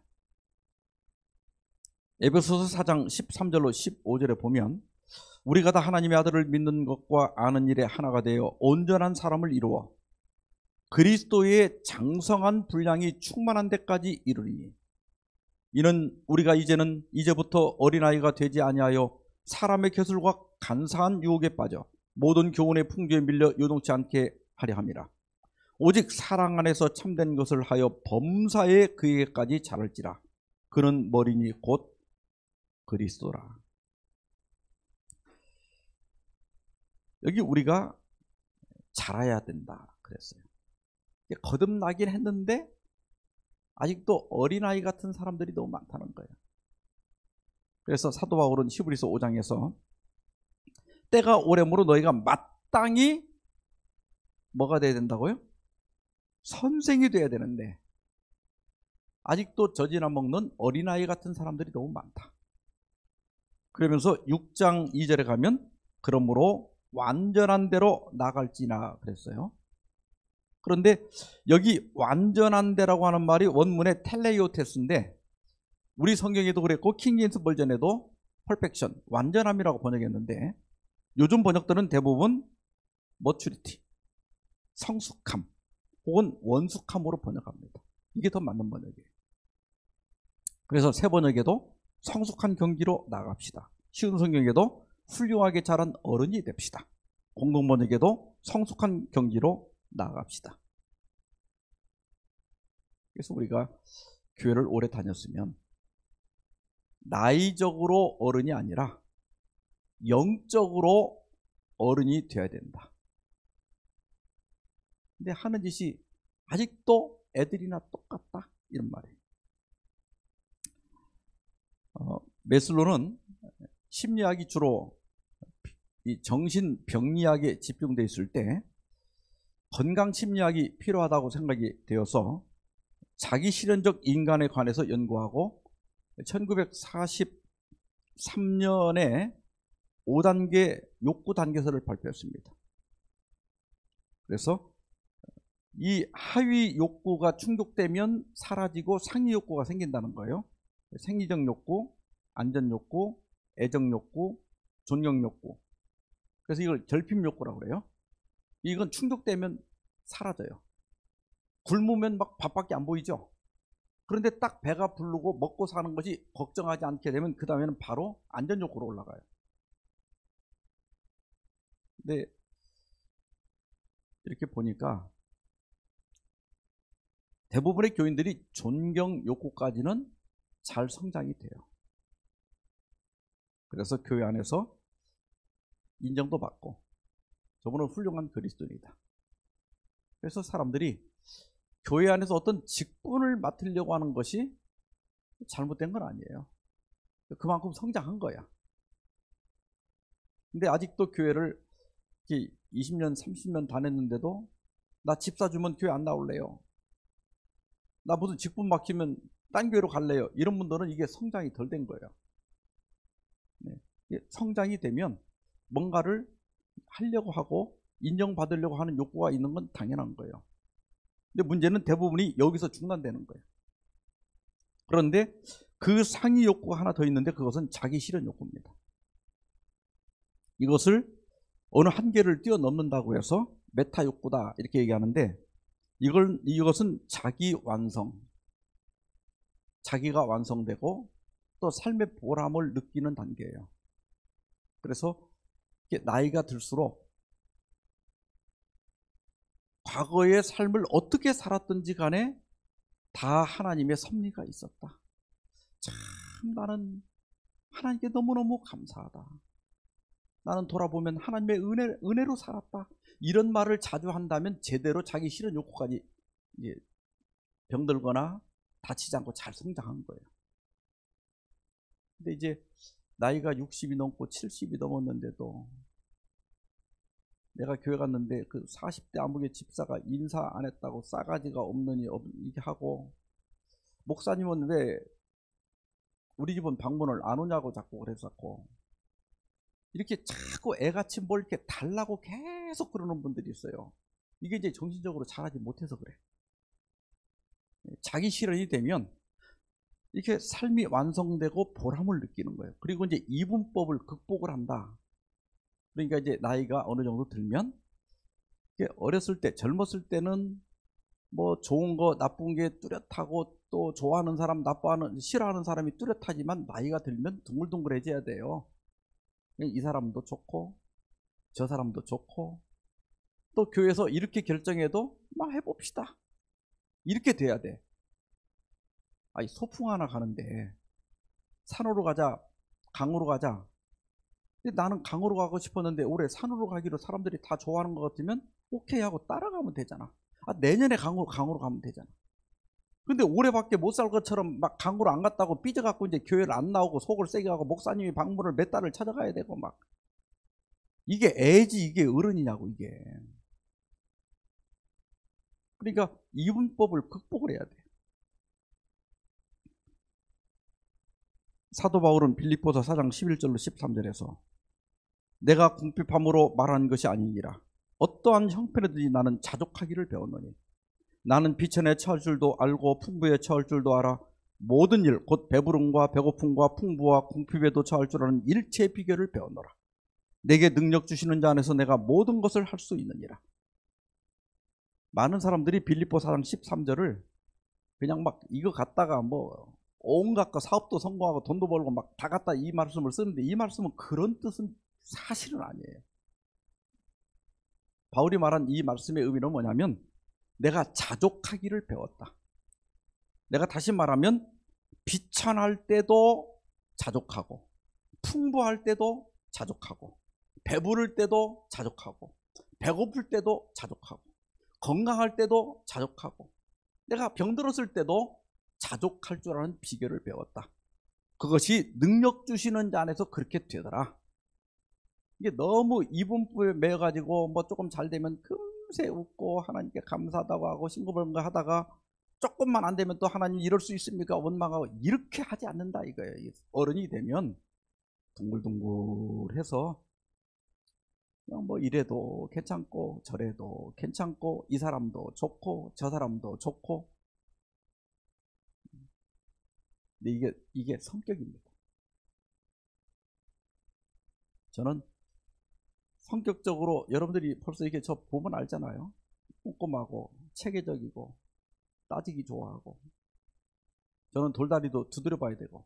A: 에베소서 사 장 십삼 절로 십오 절에 보면 우리가 다 하나님의 아들을 믿는 것과 아는 일에 하나가 되어 온전한 사람을 이루어 그리스도의 장성한 분량이 충만한 데까지 이르리니 이는 우리가 이제는 이제부터 어린아이가 되지 아니하여 사람의 계술과 간사한 유혹에 빠져 모든 교훈의 풍조에 밀려 요동치 않게 하려 함이라. 오직 사랑 안에서 참된 것을 하여 범사에 그에게까지 자랄지라. 그는 머리니 곧 그리스도라. 여기 우리가 자라야 된다 그랬어요. 거듭나긴 했는데 아직도 어린아이 같은 사람들이 너무 많다는 거예요. 그래서 사도 바울은 히브리서 오 장에서 때가 오래므로 너희가 마땅히 뭐가 돼야 된다고요? 선생이 돼야 되는데 아직도 젖이나 먹는 어린아이 같은 사람들이 너무 많다. 그러면서 육 장 이 절에 가면 그러므로 완전한 대로 나갈지나 그랬어요. 그런데 여기 완전한 대라고 하는 말이 원문의 텔레이오테스인데 우리 성경에도 그랬고 킹제임스 버전에도 퍼펙션, 완전함이라고 번역했는데 요즘 번역들은 대부분 머추리티, 성숙함 혹은 원숙함으로 번역합니다. 이게 더 맞는 번역이에요. 그래서 새 번역에도 성숙한 경기로 나갑시다. 쉬운 성경에도 훌륭하게 자란 어른이 됩시다. 공동 번역에도 성숙한 경기로 나갑시다. 그래서 우리가 교회를 오래 다녔으면 나이적으로 어른이 아니라 영적으로 어른이 되어야 된다. 근데 하는 짓이 아직도 애들이나 똑같다 이런 말이에요. 어, 메슬로는 심리학이 주로 이 정신병리학에 집중되어 있을 때 건강심리학이 필요하다고 생각이 되어서 자기실현적 인간에 관해서 연구하고 천구백사십삼 년에 오 단계 욕구 단계서를 발표했습니다. 그래서 이 하위 욕구가 충족되면 사라지고 상위 욕구가 생긴다는 거예요. 생리적 욕구, 안전 욕구, 애정 욕구, 존경 욕구. 그래서 이걸 결핍 욕구라고 그래요. 이건 충족되면 사라져요. 굶으면 막 밥밖에 안 보이죠. 그런데 딱 배가 부르고 먹고 사는 것이 걱정하지 않게 되면 그 다음에는 바로 안전 욕구로 올라가요. 근데 이렇게 보니까 대부분의 교인들이 존경 욕구까지는 잘 성장이 돼요. 그래서 교회 안에서 인정도 받고 저분은 훌륭한 그리스도인이다. 그래서 사람들이 교회 안에서 어떤 직분을 맡으려고 하는 것이 잘못된 건 아니에요. 그만큼 성장한 거야. 근데 아직도 교회를 이십 년, 삼십 년 다녔는데도 나 집 사주면 교회 안 나올래요. 나 무슨 직분 맡기면 딴 교회로 갈래요. 이런 분들은 이게 성장이 덜 된 거예요. 네. 성장이 되면 뭔가를 하려고 하고 인정받으려고 하는 욕구가 있는 건 당연한 거예요. 근데 문제는 대부분이 여기서 중단되는 거예요. 그런데 그 상위 욕구가 하나 더 있는데 그것은 자기 실현 욕구입니다. 이것을 어느 한계를 뛰어넘는다고 해서 메타 욕구다 이렇게 얘기하는데 이걸, 이것은 자기 완성, 자기가 완성되고 또 삶의 보람을 느끼는 단계예요. 그래서 나이가 들수록 과거의 삶을 어떻게 살았든지 간에 다 하나님의 섭리가 있었다. 참 나는 하나님께 너무너무 감사하다. 나는 돌아보면 하나님의 은혜, 은혜로 살았다. 이런 말을 자주 한다면 제대로 자기 실현 욕구까지 이제 병들거나 다치지 않고 잘 성장한 거예요. 근데 이제 나이가 육십이 넘고 칠십이 넘었는데도 내가 교회 갔는데 그 사십 대 아무개 집사가 인사 안 했다고 싸가지가 없느니 이렇게 하고 목사님은 왜 우리 집은 방문을 안 오냐고 자꾸 그랬었고 이렇게 자꾸 애같이 뭘 이렇게 달라고 계속 그러는 분들이 있어요. 이게 이제 정신적으로 잘하지 못해서 그래. 자기 실현이 되면 이렇게 삶이 완성되고 보람을 느끼는 거예요. 그리고 이제 이분법을 극복을 한다. 그러니까 이제 나이가 어느 정도 들면 어렸을 때, 젊었을 때는 뭐 좋은 거, 나쁜 게 뚜렷하고 또 좋아하는 사람, 나빠하는, 싫어하는 사람이 뚜렷하지만 나이가 들면 둥글둥글해져야 돼요. 이 사람도 좋고 저 사람도 좋고 또 교회에서 이렇게 결정해도 막 해봅시다. 이렇게 돼야 돼. 아니 소풍 하나 가는데 산으로 가자, 강으로 가자. 근데 나는 강으로 가고 싶었는데 올해 산으로 가기로 사람들이 다 좋아하는 것 같으면 오케이 하고 따라가면 되잖아. 아, 내년에 강으로, 강으로 가면 되잖아. 근데 올해밖에 못 살 것처럼 막 강으로 안 갔다고 삐져갖고 이제 교회를 안 나오고 속을 세게 하고 목사님이 방문을 몇 달을 찾아가야 되고 막. 이게 애지 이게 어른이냐고 이게. 그러니까 이분법을 극복을 해야 돼. 사도 바울은 빌립보서 사 장 십일 절로 십삼 절에서 내가 궁핍함으로 말하는 것이 아니니라. 어떠한 형편에든지 나는 자족하기를 배웠노니 나는 비천에 처할 줄도 알고 풍부에 처할 줄도 알아. 모든 일 곧 배부름과 배고픔과 풍부와 궁핍에도 처할 줄 아는 일체의 비결을 배웠노라. 내게 능력 주시는 자 안에서 내가 모든 것을 할 수 있느니라. 많은 사람들이 빌립보 사 장 십삼 절을 그냥 막 이거 갖다가 뭐 온갖 거 사업도 성공하고 돈도 벌고 막 다 갖다 이 말씀을 쓰는데 이 말씀은 그런 뜻은 사실은 아니에요. 바울이 말한 이 말씀의 의미는 뭐냐면 내가 자족하기를 배웠다. 내가 다시 말하면 비천할 때도 자족하고 풍부할 때도 자족하고 배부를 때도 자족하고 배고플 때도 자족하고 건강할 때도 자족하고 내가 병들었을 때도 자족할 줄 아는 비결을 배웠다. 그것이 능력 주시는 자 안에서 그렇게 되더라. 이게 너무 이분법에 매여가지고 뭐 조금 잘 되면 금세 웃고 하나님께 감사하다고 하고 싱글벙글 하다가 조금만 안 되면 또 하나님 이럴 수 있습니까? 원망하고 이렇게 하지 않는다 이거예요. 어른이 되면 둥글둥글해서 그냥 뭐 이래도 괜찮고 저래도 괜찮고 이 사람도 좋고 저 사람도 좋고. 근데 이게 이게 성격입니다. 저는 성격적으로 여러분들이 벌써 이게 저 보면 알잖아요. 꼼꼼하고 체계적이고 따지기 좋아하고. 저는 돌다리도 두드려 봐야 되고.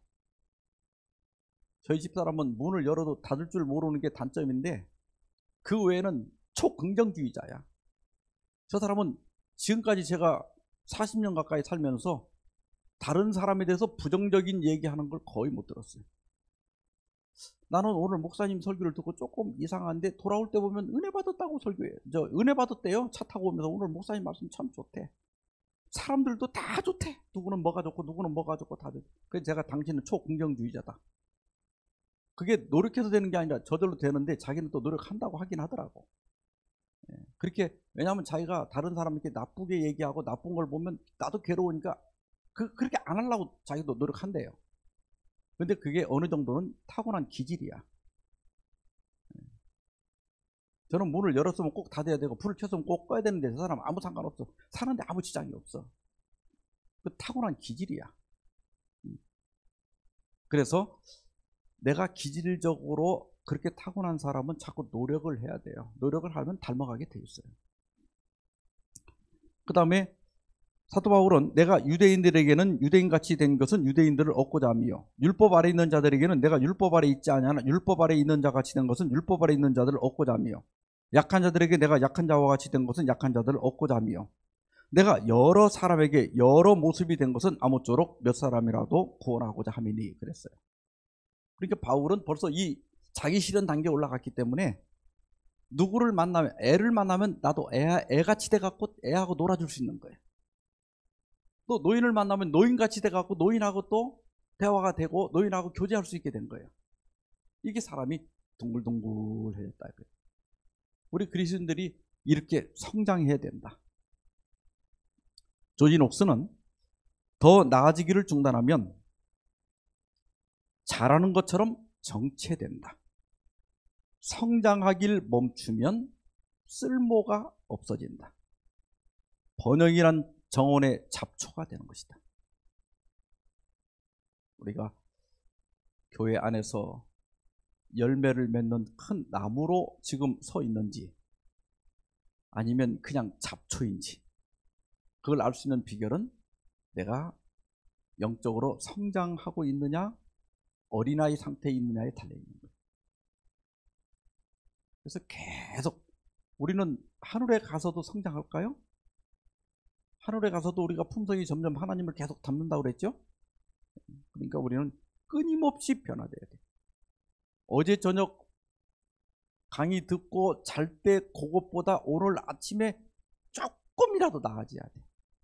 A: 저희 집사람은 문을 열어도 닫을 줄 모르는 게 단점인데 그 외에는 초긍정주의자야. 저 사람은 지금까지 제가 사십 년 가까이 살면서 다른 사람에 대해서 부정적인 얘기하는 걸 거의 못 들었어요. 나는 오늘 목사님 설교를 듣고 조금 이상한데 돌아올 때 보면 은혜 받았다고 설교해요. 저 은혜 받았대요. 차 타고 오면서 오늘 목사님 말씀 참 좋대. 사람들도 다 좋대. 누구는 뭐가 좋고 누구는 뭐가 좋고 다 좋대. 그래서 제가 당신은 초긍정주의자다. 그게 노력해서 되는 게 아니라 저절로 되는데 자기는 또 노력한다고 하긴 하더라고. 그렇게 왜냐하면 자기가 다른 사람에게 나쁘게 얘기하고 나쁜 걸 보면 나도 괴로우니까 그, 그렇게 안 하려고 자기도 노력한대요. 근데 그게 어느 정도는 타고난 기질이야. 저는 문을 열었으면 꼭 닫아야 되고 불을 켰으면 꼭 꺼야 되는데 저 사람 아무 상관없어. 사는데 아무 지장이 없어. 그 타고난 기질이야. 그래서 내가 기질적으로 그렇게 타고난 사람은 자꾸 노력을 해야 돼요. 노력을 하면 닮아가게 돼 있어요. 그 다음에 사도 바울은 내가 유대인들에게는 유대인같이 된 것은 유대인들을 얻고자 함이요 율법 아래 있는 자들에게는 내가 율법 아래 있지 아니하나 율법 아래 있는 자같이 된 것은 율법 아래 있는 자들을 얻고자 함이요 약한 자들에게 내가 약한 자와 같이 된 것은 약한 자들을 얻고자 함이요 내가 여러 사람에게 여러 모습이 된 것은 아무쪼록 몇 사람이라도 구원하고자 함이니 그랬어요. 그러니까 바울은 벌써 이 자기 실현 단계에 올라갔기 때문에 누구를 만나면 애를 만나면 나도 애, 애같이 돼갖고 애하고 놀아줄 수 있는 거예요. 또 노인을 만나면 노인같이 돼갖고 노인하고 또 대화가 되고 노인하고 교제할 수 있게 된 거예요. 이게 사람이 둥글둥글해졌다. 우리 그리스도인들이 이렇게 성장해야 된다. 조지 녹스는 더 나아지기를 중단하면 잘하는 것처럼 정체된다. 성장하길 멈추면 쓸모가 없어진다. 번영이란 정원의 잡초가 되는 것이다. 우리가 교회 안에서 열매를 맺는 큰 나무로 지금 서 있는지 아니면 그냥 잡초인지 그걸 알 수 있는 비결은 내가 영적으로 성장하고 있느냐 어린아이 상태에 있느냐에 달려있는 거예요. 그래서 계속 우리는 하늘에 가서도 성장할까요? 하늘에 가서도 우리가 품성이 점점 하나님을 계속 닮는다고 그랬죠? 그러니까 우리는 끊임없이 변화돼야 돼. 어제 저녁 강의 듣고 잘 때 그것보다 오늘 아침에 조금이라도 나아져야 돼.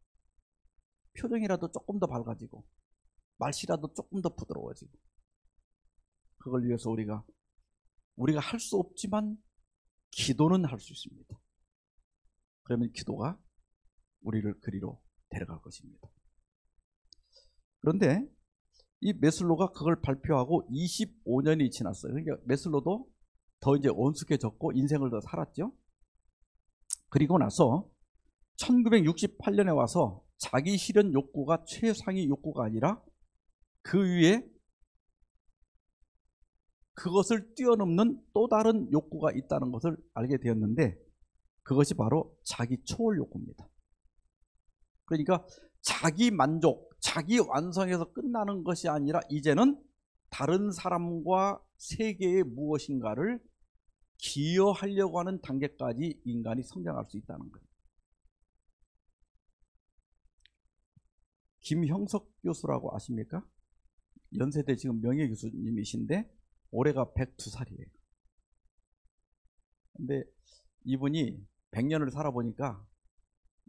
A: 표정이라도 조금 더 밝아지고 말씨라도 조금 더 부드러워지고 그걸 위해서 우리가 우리가 할 수 없지만 기도는 할 수 있습니다. 그러면 기도가 우리를 그리로 데려갈 것입니다. 그런데 이 메슬로가 그걸 발표하고 이십오 년이 지났어요. 그러니까 메슬로도 더 이제 온숙해졌고 인생을 더 살았죠. 그리고 나서 천구백육십팔 년에 와서 자기 실현 욕구가 최상위 욕구가 아니라 그 위에 그것을 뛰어넘는 또 다른 욕구가 있다는 것을 알게 되었는데 그것이 바로 자기 초월 욕구입니다. 그러니까 자기 만족, 자기 완성에서 끝나는 것이 아니라 이제는 다른 사람과 세계의 무엇인가를 기여하려고 하는 단계까지 인간이 성장할 수 있다는 거예요. 김형석 교수라고 아십니까? 연세대 지금 명예교수님이신데 올해가 백두 살이에요. 근데 이분이 백 년을 살아보니까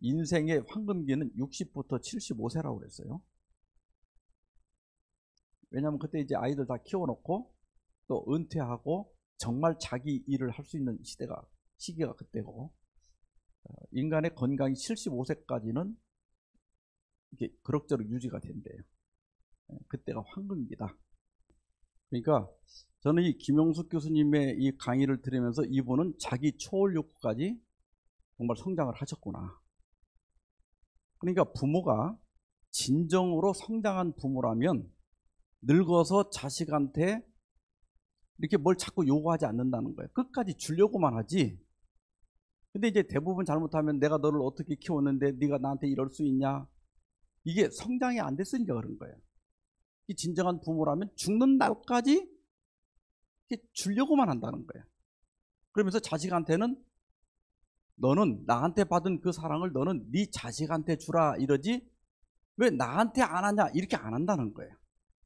A: 인생의 황금기는 육십부터 칠십오 세라고 그랬어요. 왜냐하면 그때 이제 아이들 다 키워놓고 또 은퇴하고 정말 자기 일을 할 수 있는 시대가 시기가 그때고, 인간의 건강이 칠십오 세까지는 이게 그럭저럭 유지가 된대요. 그때가 황금기다. 그러니까 저는 이 김영숙 교수님의 이 강의를 들으면서 이분은 자기 초월 욕구까지 정말 성장을 하셨구나. 그러니까 부모가 진정으로 성장한 부모라면 늙어서 자식한테 이렇게 뭘 자꾸 요구하지 않는다는 거예요. 끝까지 주려고만 하지. 근데 이제 대부분 잘못하면 내가 너를 어떻게 키웠는데 네가 나한테 이럴 수 있냐. 이게 성장이 안 됐으니까 그런 거예요. 이 진정한 부모라면 죽는 날까지 이렇게 주려고만 한다는 거예요. 그러면서 자식한테는 너는 나한테 받은 그 사랑을 너는 네 자식한테 주라 이러지 왜 나한테 안 하냐 이렇게 안 한다는 거예요.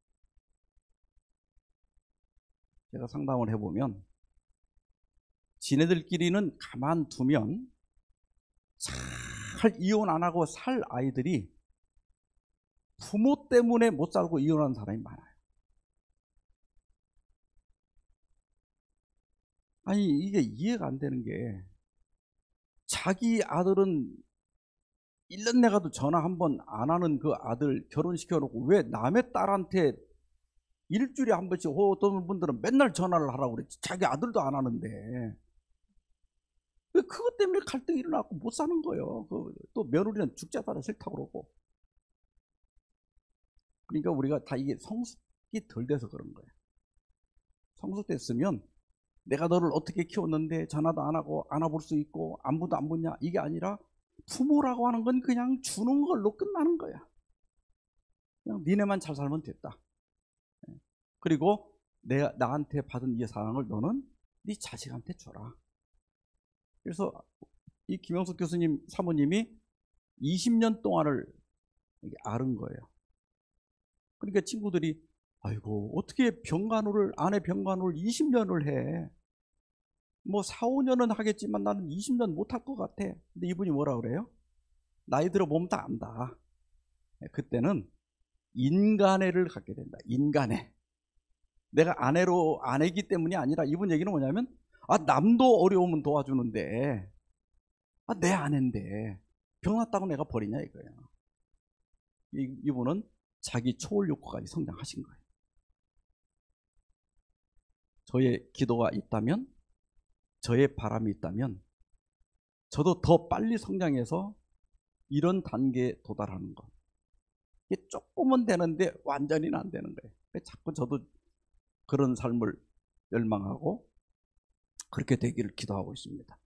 A: 제가 상담을 해보면 지네들끼리는 가만두면 잘 이혼 안 하고 살 아이들이 부모 때문에 못 살고 이혼하는 사람이 많아요. 아니 이게 이해가 안 되는 게 자기 아들은 일 년 내가도 전화 한 번 안 하는 그 아들 결혼시켜놓고 왜 남의 딸한테 일주일에 한 번씩 어떤 분들은 맨날 전화를 하라고 그랬지. 자기 아들도 안 하는데. 왜 그것 때문에 갈등이 일어나고 못 사는 거예요. 그 또 며느리는 죽자 살아 싫다고 그러고. 그러니까 우리가 다 이게 성숙이 덜 돼서 그런 거예요. 성숙됐으면 내가 너를 어떻게 키웠는데 전화도 안 하고 안아볼 수 있고 안부도 안 묻냐 이게 아니라 부모라고 하는 건 그냥 주는 걸로 끝나는 거야. 그냥 니네만 잘 살면 됐다. 그리고 내가 나한테 받은 이 사랑을 너는 네 자식한테 줘라. 그래서 이 김영숙 교수님 사모님이 이십 년 동안을 앓은 거예요. 그러니까 친구들이 아이고 어떻게 병간호를 아내 병간호를 이십 년을 해. 뭐 사, 오 년은 하겠지만 나는 이십 년 못할 것 같아. 근데 이분이 뭐라 그래요? 나이 들어보면 다 안다. 그때는 인간애를 갖게 된다. 인간애. 내가 아내로 아내기 때문이 아니라 이분 얘기는 뭐냐면 아 남도 어려우면 도와주는데 아 내 아내인데 병 났다고 내가 버리냐 이거예요. 이, 이분은 자기 초월 욕구까지 성장하신 거예요. 저의 기도가 있다면 저의 바람이 있다면 저도 더 빨리 성장해서 이런 단계에 도달하는 것. 이게 조금은 되는데 완전히는 안 되는 거예요. 자꾸 저도 그런 삶을 열망하고 그렇게 되기를 기도하고 있습니다.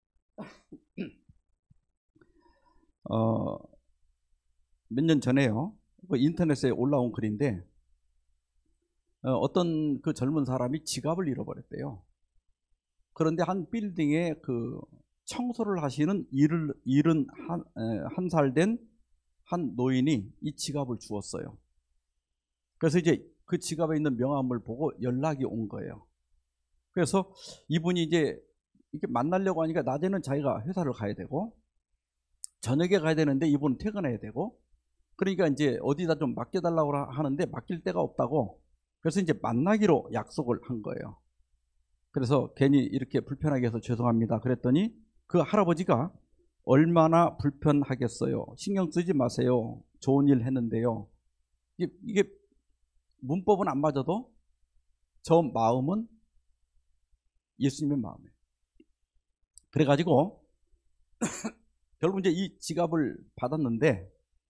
A: 어, 몇 년 전에요. 그 인터넷에 올라온 글인데 어, 어떤 그 젊은 사람이 지갑을 잃어버렸대요. 그런데 한 빌딩에 그 청소를 하시는 일을 일은 한 한 살 된 한 노인이 이 지갑을 주었어요. 그래서 이제 그 지갑에 있는 명함을 보고 연락이 온 거예요. 그래서 이분이 이제 이렇게 만나려고 하니까 낮에는 자기가 회사를 가야 되고 저녁에 가야 되는데 이분은 퇴근해야 되고 그러니까 이제 어디다 좀 맡겨달라고 하는데 맡길 데가 없다고 그래서 이제 만나기로 약속을 한 거예요. 그래서 괜히 이렇게 불편하게 해서 죄송합니다. 그랬더니 그 할아버지가 얼마나 불편하겠어요. 신경 쓰지 마세요. 좋은 일 했는데요. 이게, 이게 문법은 안 맞아도 저 마음은 예수님의 마음이에요. 그래가지고 결국 이제 이 지갑을 받았는데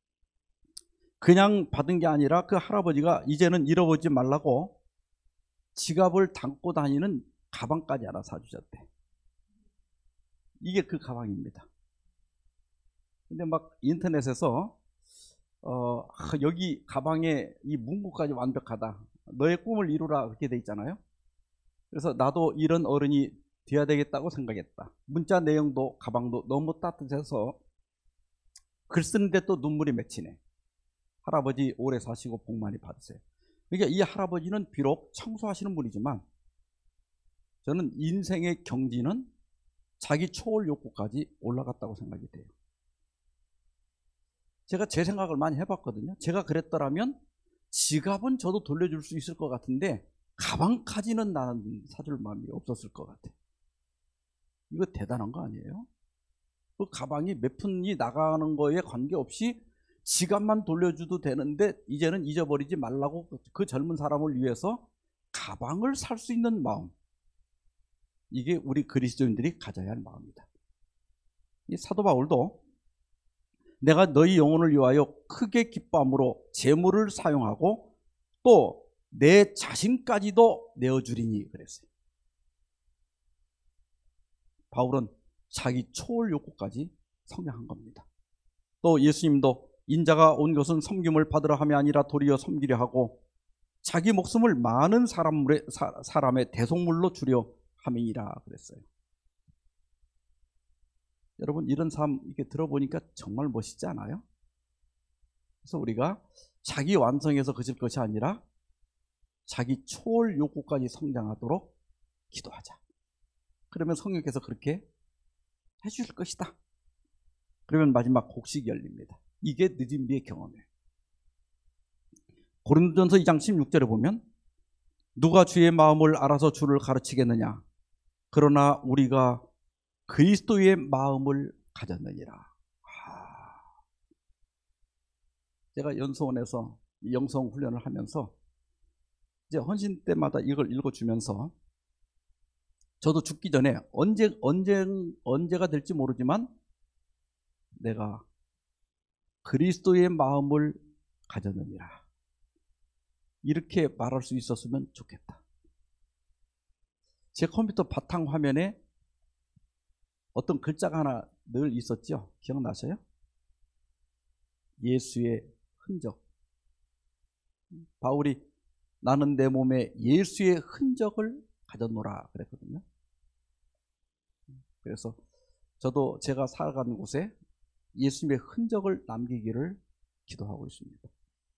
A: 그냥 받은 게 아니라 그 할아버지가 이제는 잃어버리지 말라고 지갑을 담고 다니는 가방까지 하나 사주셨대. 이게 그 가방입니다. 근데 막 인터넷에서 어, 아, 여기 가방에 이 문구까지 완벽하다. 너의 꿈을 이루라 그렇게 돼 있잖아요. 그래서 나도 이런 어른이 돼야 되겠다고 생각했다. 문자 내용도 가방도 너무 따뜻해서 글 쓰는데 또 눈물이 맺히네. 할아버지 오래 사시고 복 많이 받으세요. 그러니까 이 할아버지는 비록 청소하시는 분이지만 저는 인생의 경지는 자기 초월 욕구까지 올라갔다고 생각이 돼요. 제가 제 생각을 많이 해봤거든요. 제가 그랬더라면 지갑은 저도 돌려줄 수 있을 것 같은데 가방까지는 나는 사줄 마음이 없었을 것 같아. 이거 대단한 거 아니에요? 그 가방이 몇 푼이 나가는 거에 관계없이 지갑만 돌려줘도 되는데 이제는 잊어버리지 말라고 그 젊은 사람을 위해서 가방을 살 수 있는 마음. 이게 우리 그리스도인들이 가져야 할 마음이다. 이 사도 바울도 내가 너희 영혼을 위하여 크게 기뻐함으로 재물을 사용하고 또 내 자신까지도 내어주리니 그랬어요. 바울은 자기 초월 욕구까지 성량한 겁니다. 또 예수님도 인자가 온 것은 섬김을 받으러 함이 아니라 도리어 섬기려 하고 자기 목숨을 많은 사람의, 사람의 대속물로 주려 함이니라 그랬어요. 여러분 이런 삶 이렇게 들어보니까 정말 멋있지 않아요? 그래서 우리가 자기 완성해서 그칠 것이 아니라 자기 초월 욕구까지 성장하도록 기도하자. 그러면 성령께서 그렇게 해주실 것이다. 그러면 마지막 곡식이 열립니다. 이게 늦은 비의 경험이에요. 고린도전서 이 장 십육 절에 보면 누가 주의 마음을 알아서 주를 가르치겠느냐. 그러나 우리가 그리스도의 마음을 가졌느니라. 아, 제가 연수원에서 영성 훈련을 하면서 이제 헌신 때마다 이걸 읽어주면서 저도 죽기 전에 언제 언제 언제가 될지 모르지만 내가 그리스도의 마음을 가졌느니라. 이렇게 말할 수 있었으면 좋겠다. 제 컴퓨터 바탕 화면에 어떤 글자가 하나 늘 있었죠? 기억나세요? 예수의 흔적. 바울이 나는 내 몸에 예수의 흔적을 가졌노라 그랬거든요. 그래서 저도 제가 살아가는 곳에 예수님의 흔적을 남기기를 기도하고 있습니다.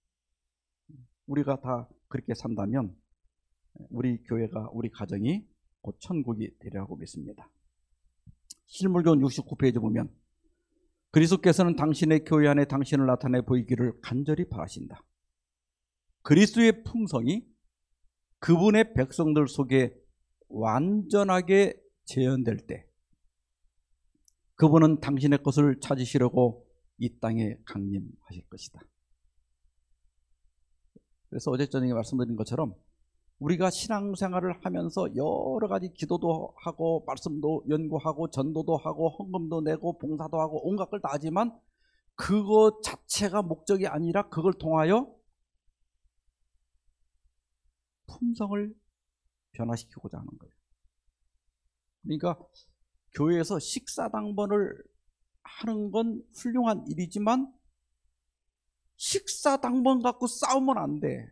A: 우리가 다 그렇게 산다면 우리 교회가 우리 가정이 곧 천국이 되리라고 믿습니다. 실물교훈 육십구 페이지 보면 그리스도께서는 당신의 교회 안에 당신을 나타내 보이기를 간절히 바라신다. 그리스도의 품성이 그분의 백성들 속에 완전하게 재현될 때 그분은 당신의 것을 찾으시려고 이 땅에 강림하실 것이다. 그래서 어제 저녁에 말씀드린 것처럼 우리가 신앙생활을 하면서 여러 가지 기도도 하고 말씀도 연구하고 전도도 하고 헌금도 내고 봉사도 하고 온갖 걸 다 하지만 그거 자체가 목적이 아니라 그걸 통하여 품성을 변화시키고자 하는 거예요. 그러니까 교회에서 식사당번을 하는 건 훌륭한 일이지만 식사당번 갖고 싸우면 안 돼.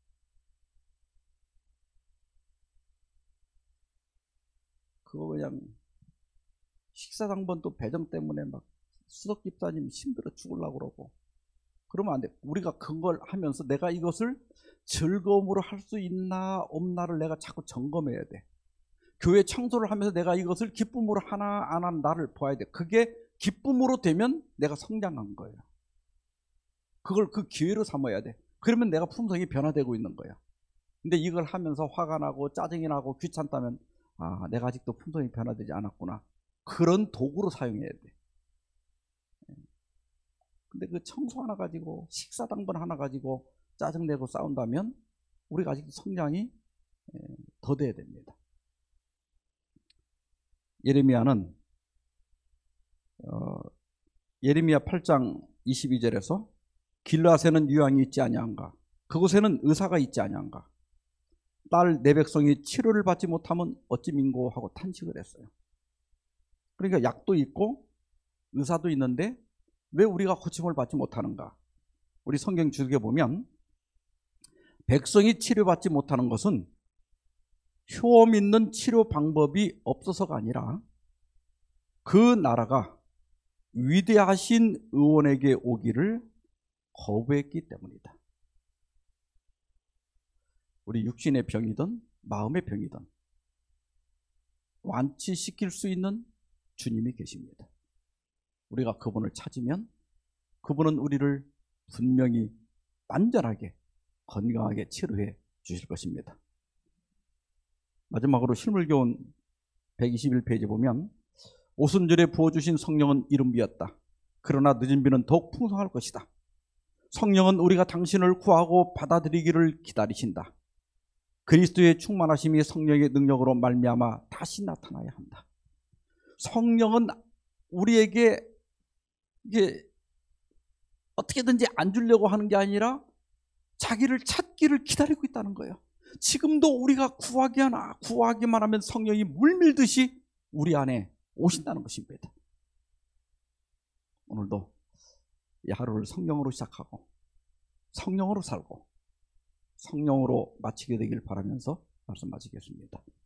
A: 그거 그냥 식사당번 또 배정 때문에 막 수석 집사님 힘들어 죽으려고 그러고 그러면 안 돼. 우리가 그걸 하면서 내가 이것을 즐거움으로 할 수 있나 없나를 내가 자꾸 점검해야 돼. 교회 청소를 하면서 내가 이것을 기쁨으로 하나 안 하는 나를 봐야 돼. 그게 기쁨으로 되면 내가 성장한 거예요. 그걸 그 기회로 삼아야 돼. 그러면 내가 품성이 변화되고 있는 거야. 근데 이걸 하면서 화가 나고 짜증이 나고 귀찮다면 아, 내가 아직도 품성이 변화되지 않았구나. 그런 도구로 사용해야 돼. 근데 그 청소 하나 가지고 식사당번 하나 가지고 짜증내고 싸운다면 우리가 아직도 성장이 더 돼야 됩니다. 예레미야는 어, 예레미야 팔 장 이십이 절에서 길앗에는 유황이 있지 아니한가, 그곳에는 의사가 있지 아니한가, 딸 내 백성이 치료를 받지 못하면 어찌 민고 하고 탄식을 했어요. 그러니까 약도 있고 의사도 있는데 왜 우리가 고침을 받지 못하는가? 우리 성경 주석에 보면 백성이 치료받지 못하는 것은 효험 있는 치료 방법이 없어서가 아니라 그 나라가 위대하신 의원에게 오기를 거부했기 때문이다. 우리 육신의 병이든 마음의 병이든 완치시킬 수 있는 주님이 계십니다. 우리가 그분을 찾으면 그분은 우리를 분명히 완전하게 건강하게 치료해 주실 것입니다. 마지막으로 실물교훈 백이십일 페이지 보면 오순절에 부어주신 성령은 이른 비였다. 그러나 늦은 비는 더욱 풍성할 것이다. 성령은 우리가 당신을 구하고 받아들이기를 기다리신다. 그리스도의 충만하심이 성령의 능력으로 말미암아 다시 나타나야 한다. 성령은 우리에게 이게 어떻게든지 안 주려고 하는 게 아니라 자기를 찾기를 기다리고 있다는 거예요. 지금도 우리가 구하기만, 구하기만 하면 성령이 물밀듯이 우리 안에 오신다는 것입니다. 오늘도 이 하루를 성령으로 시작하고 성령으로 살고 성령으로 마치게 되길 바라면서 말씀 마치겠습니다.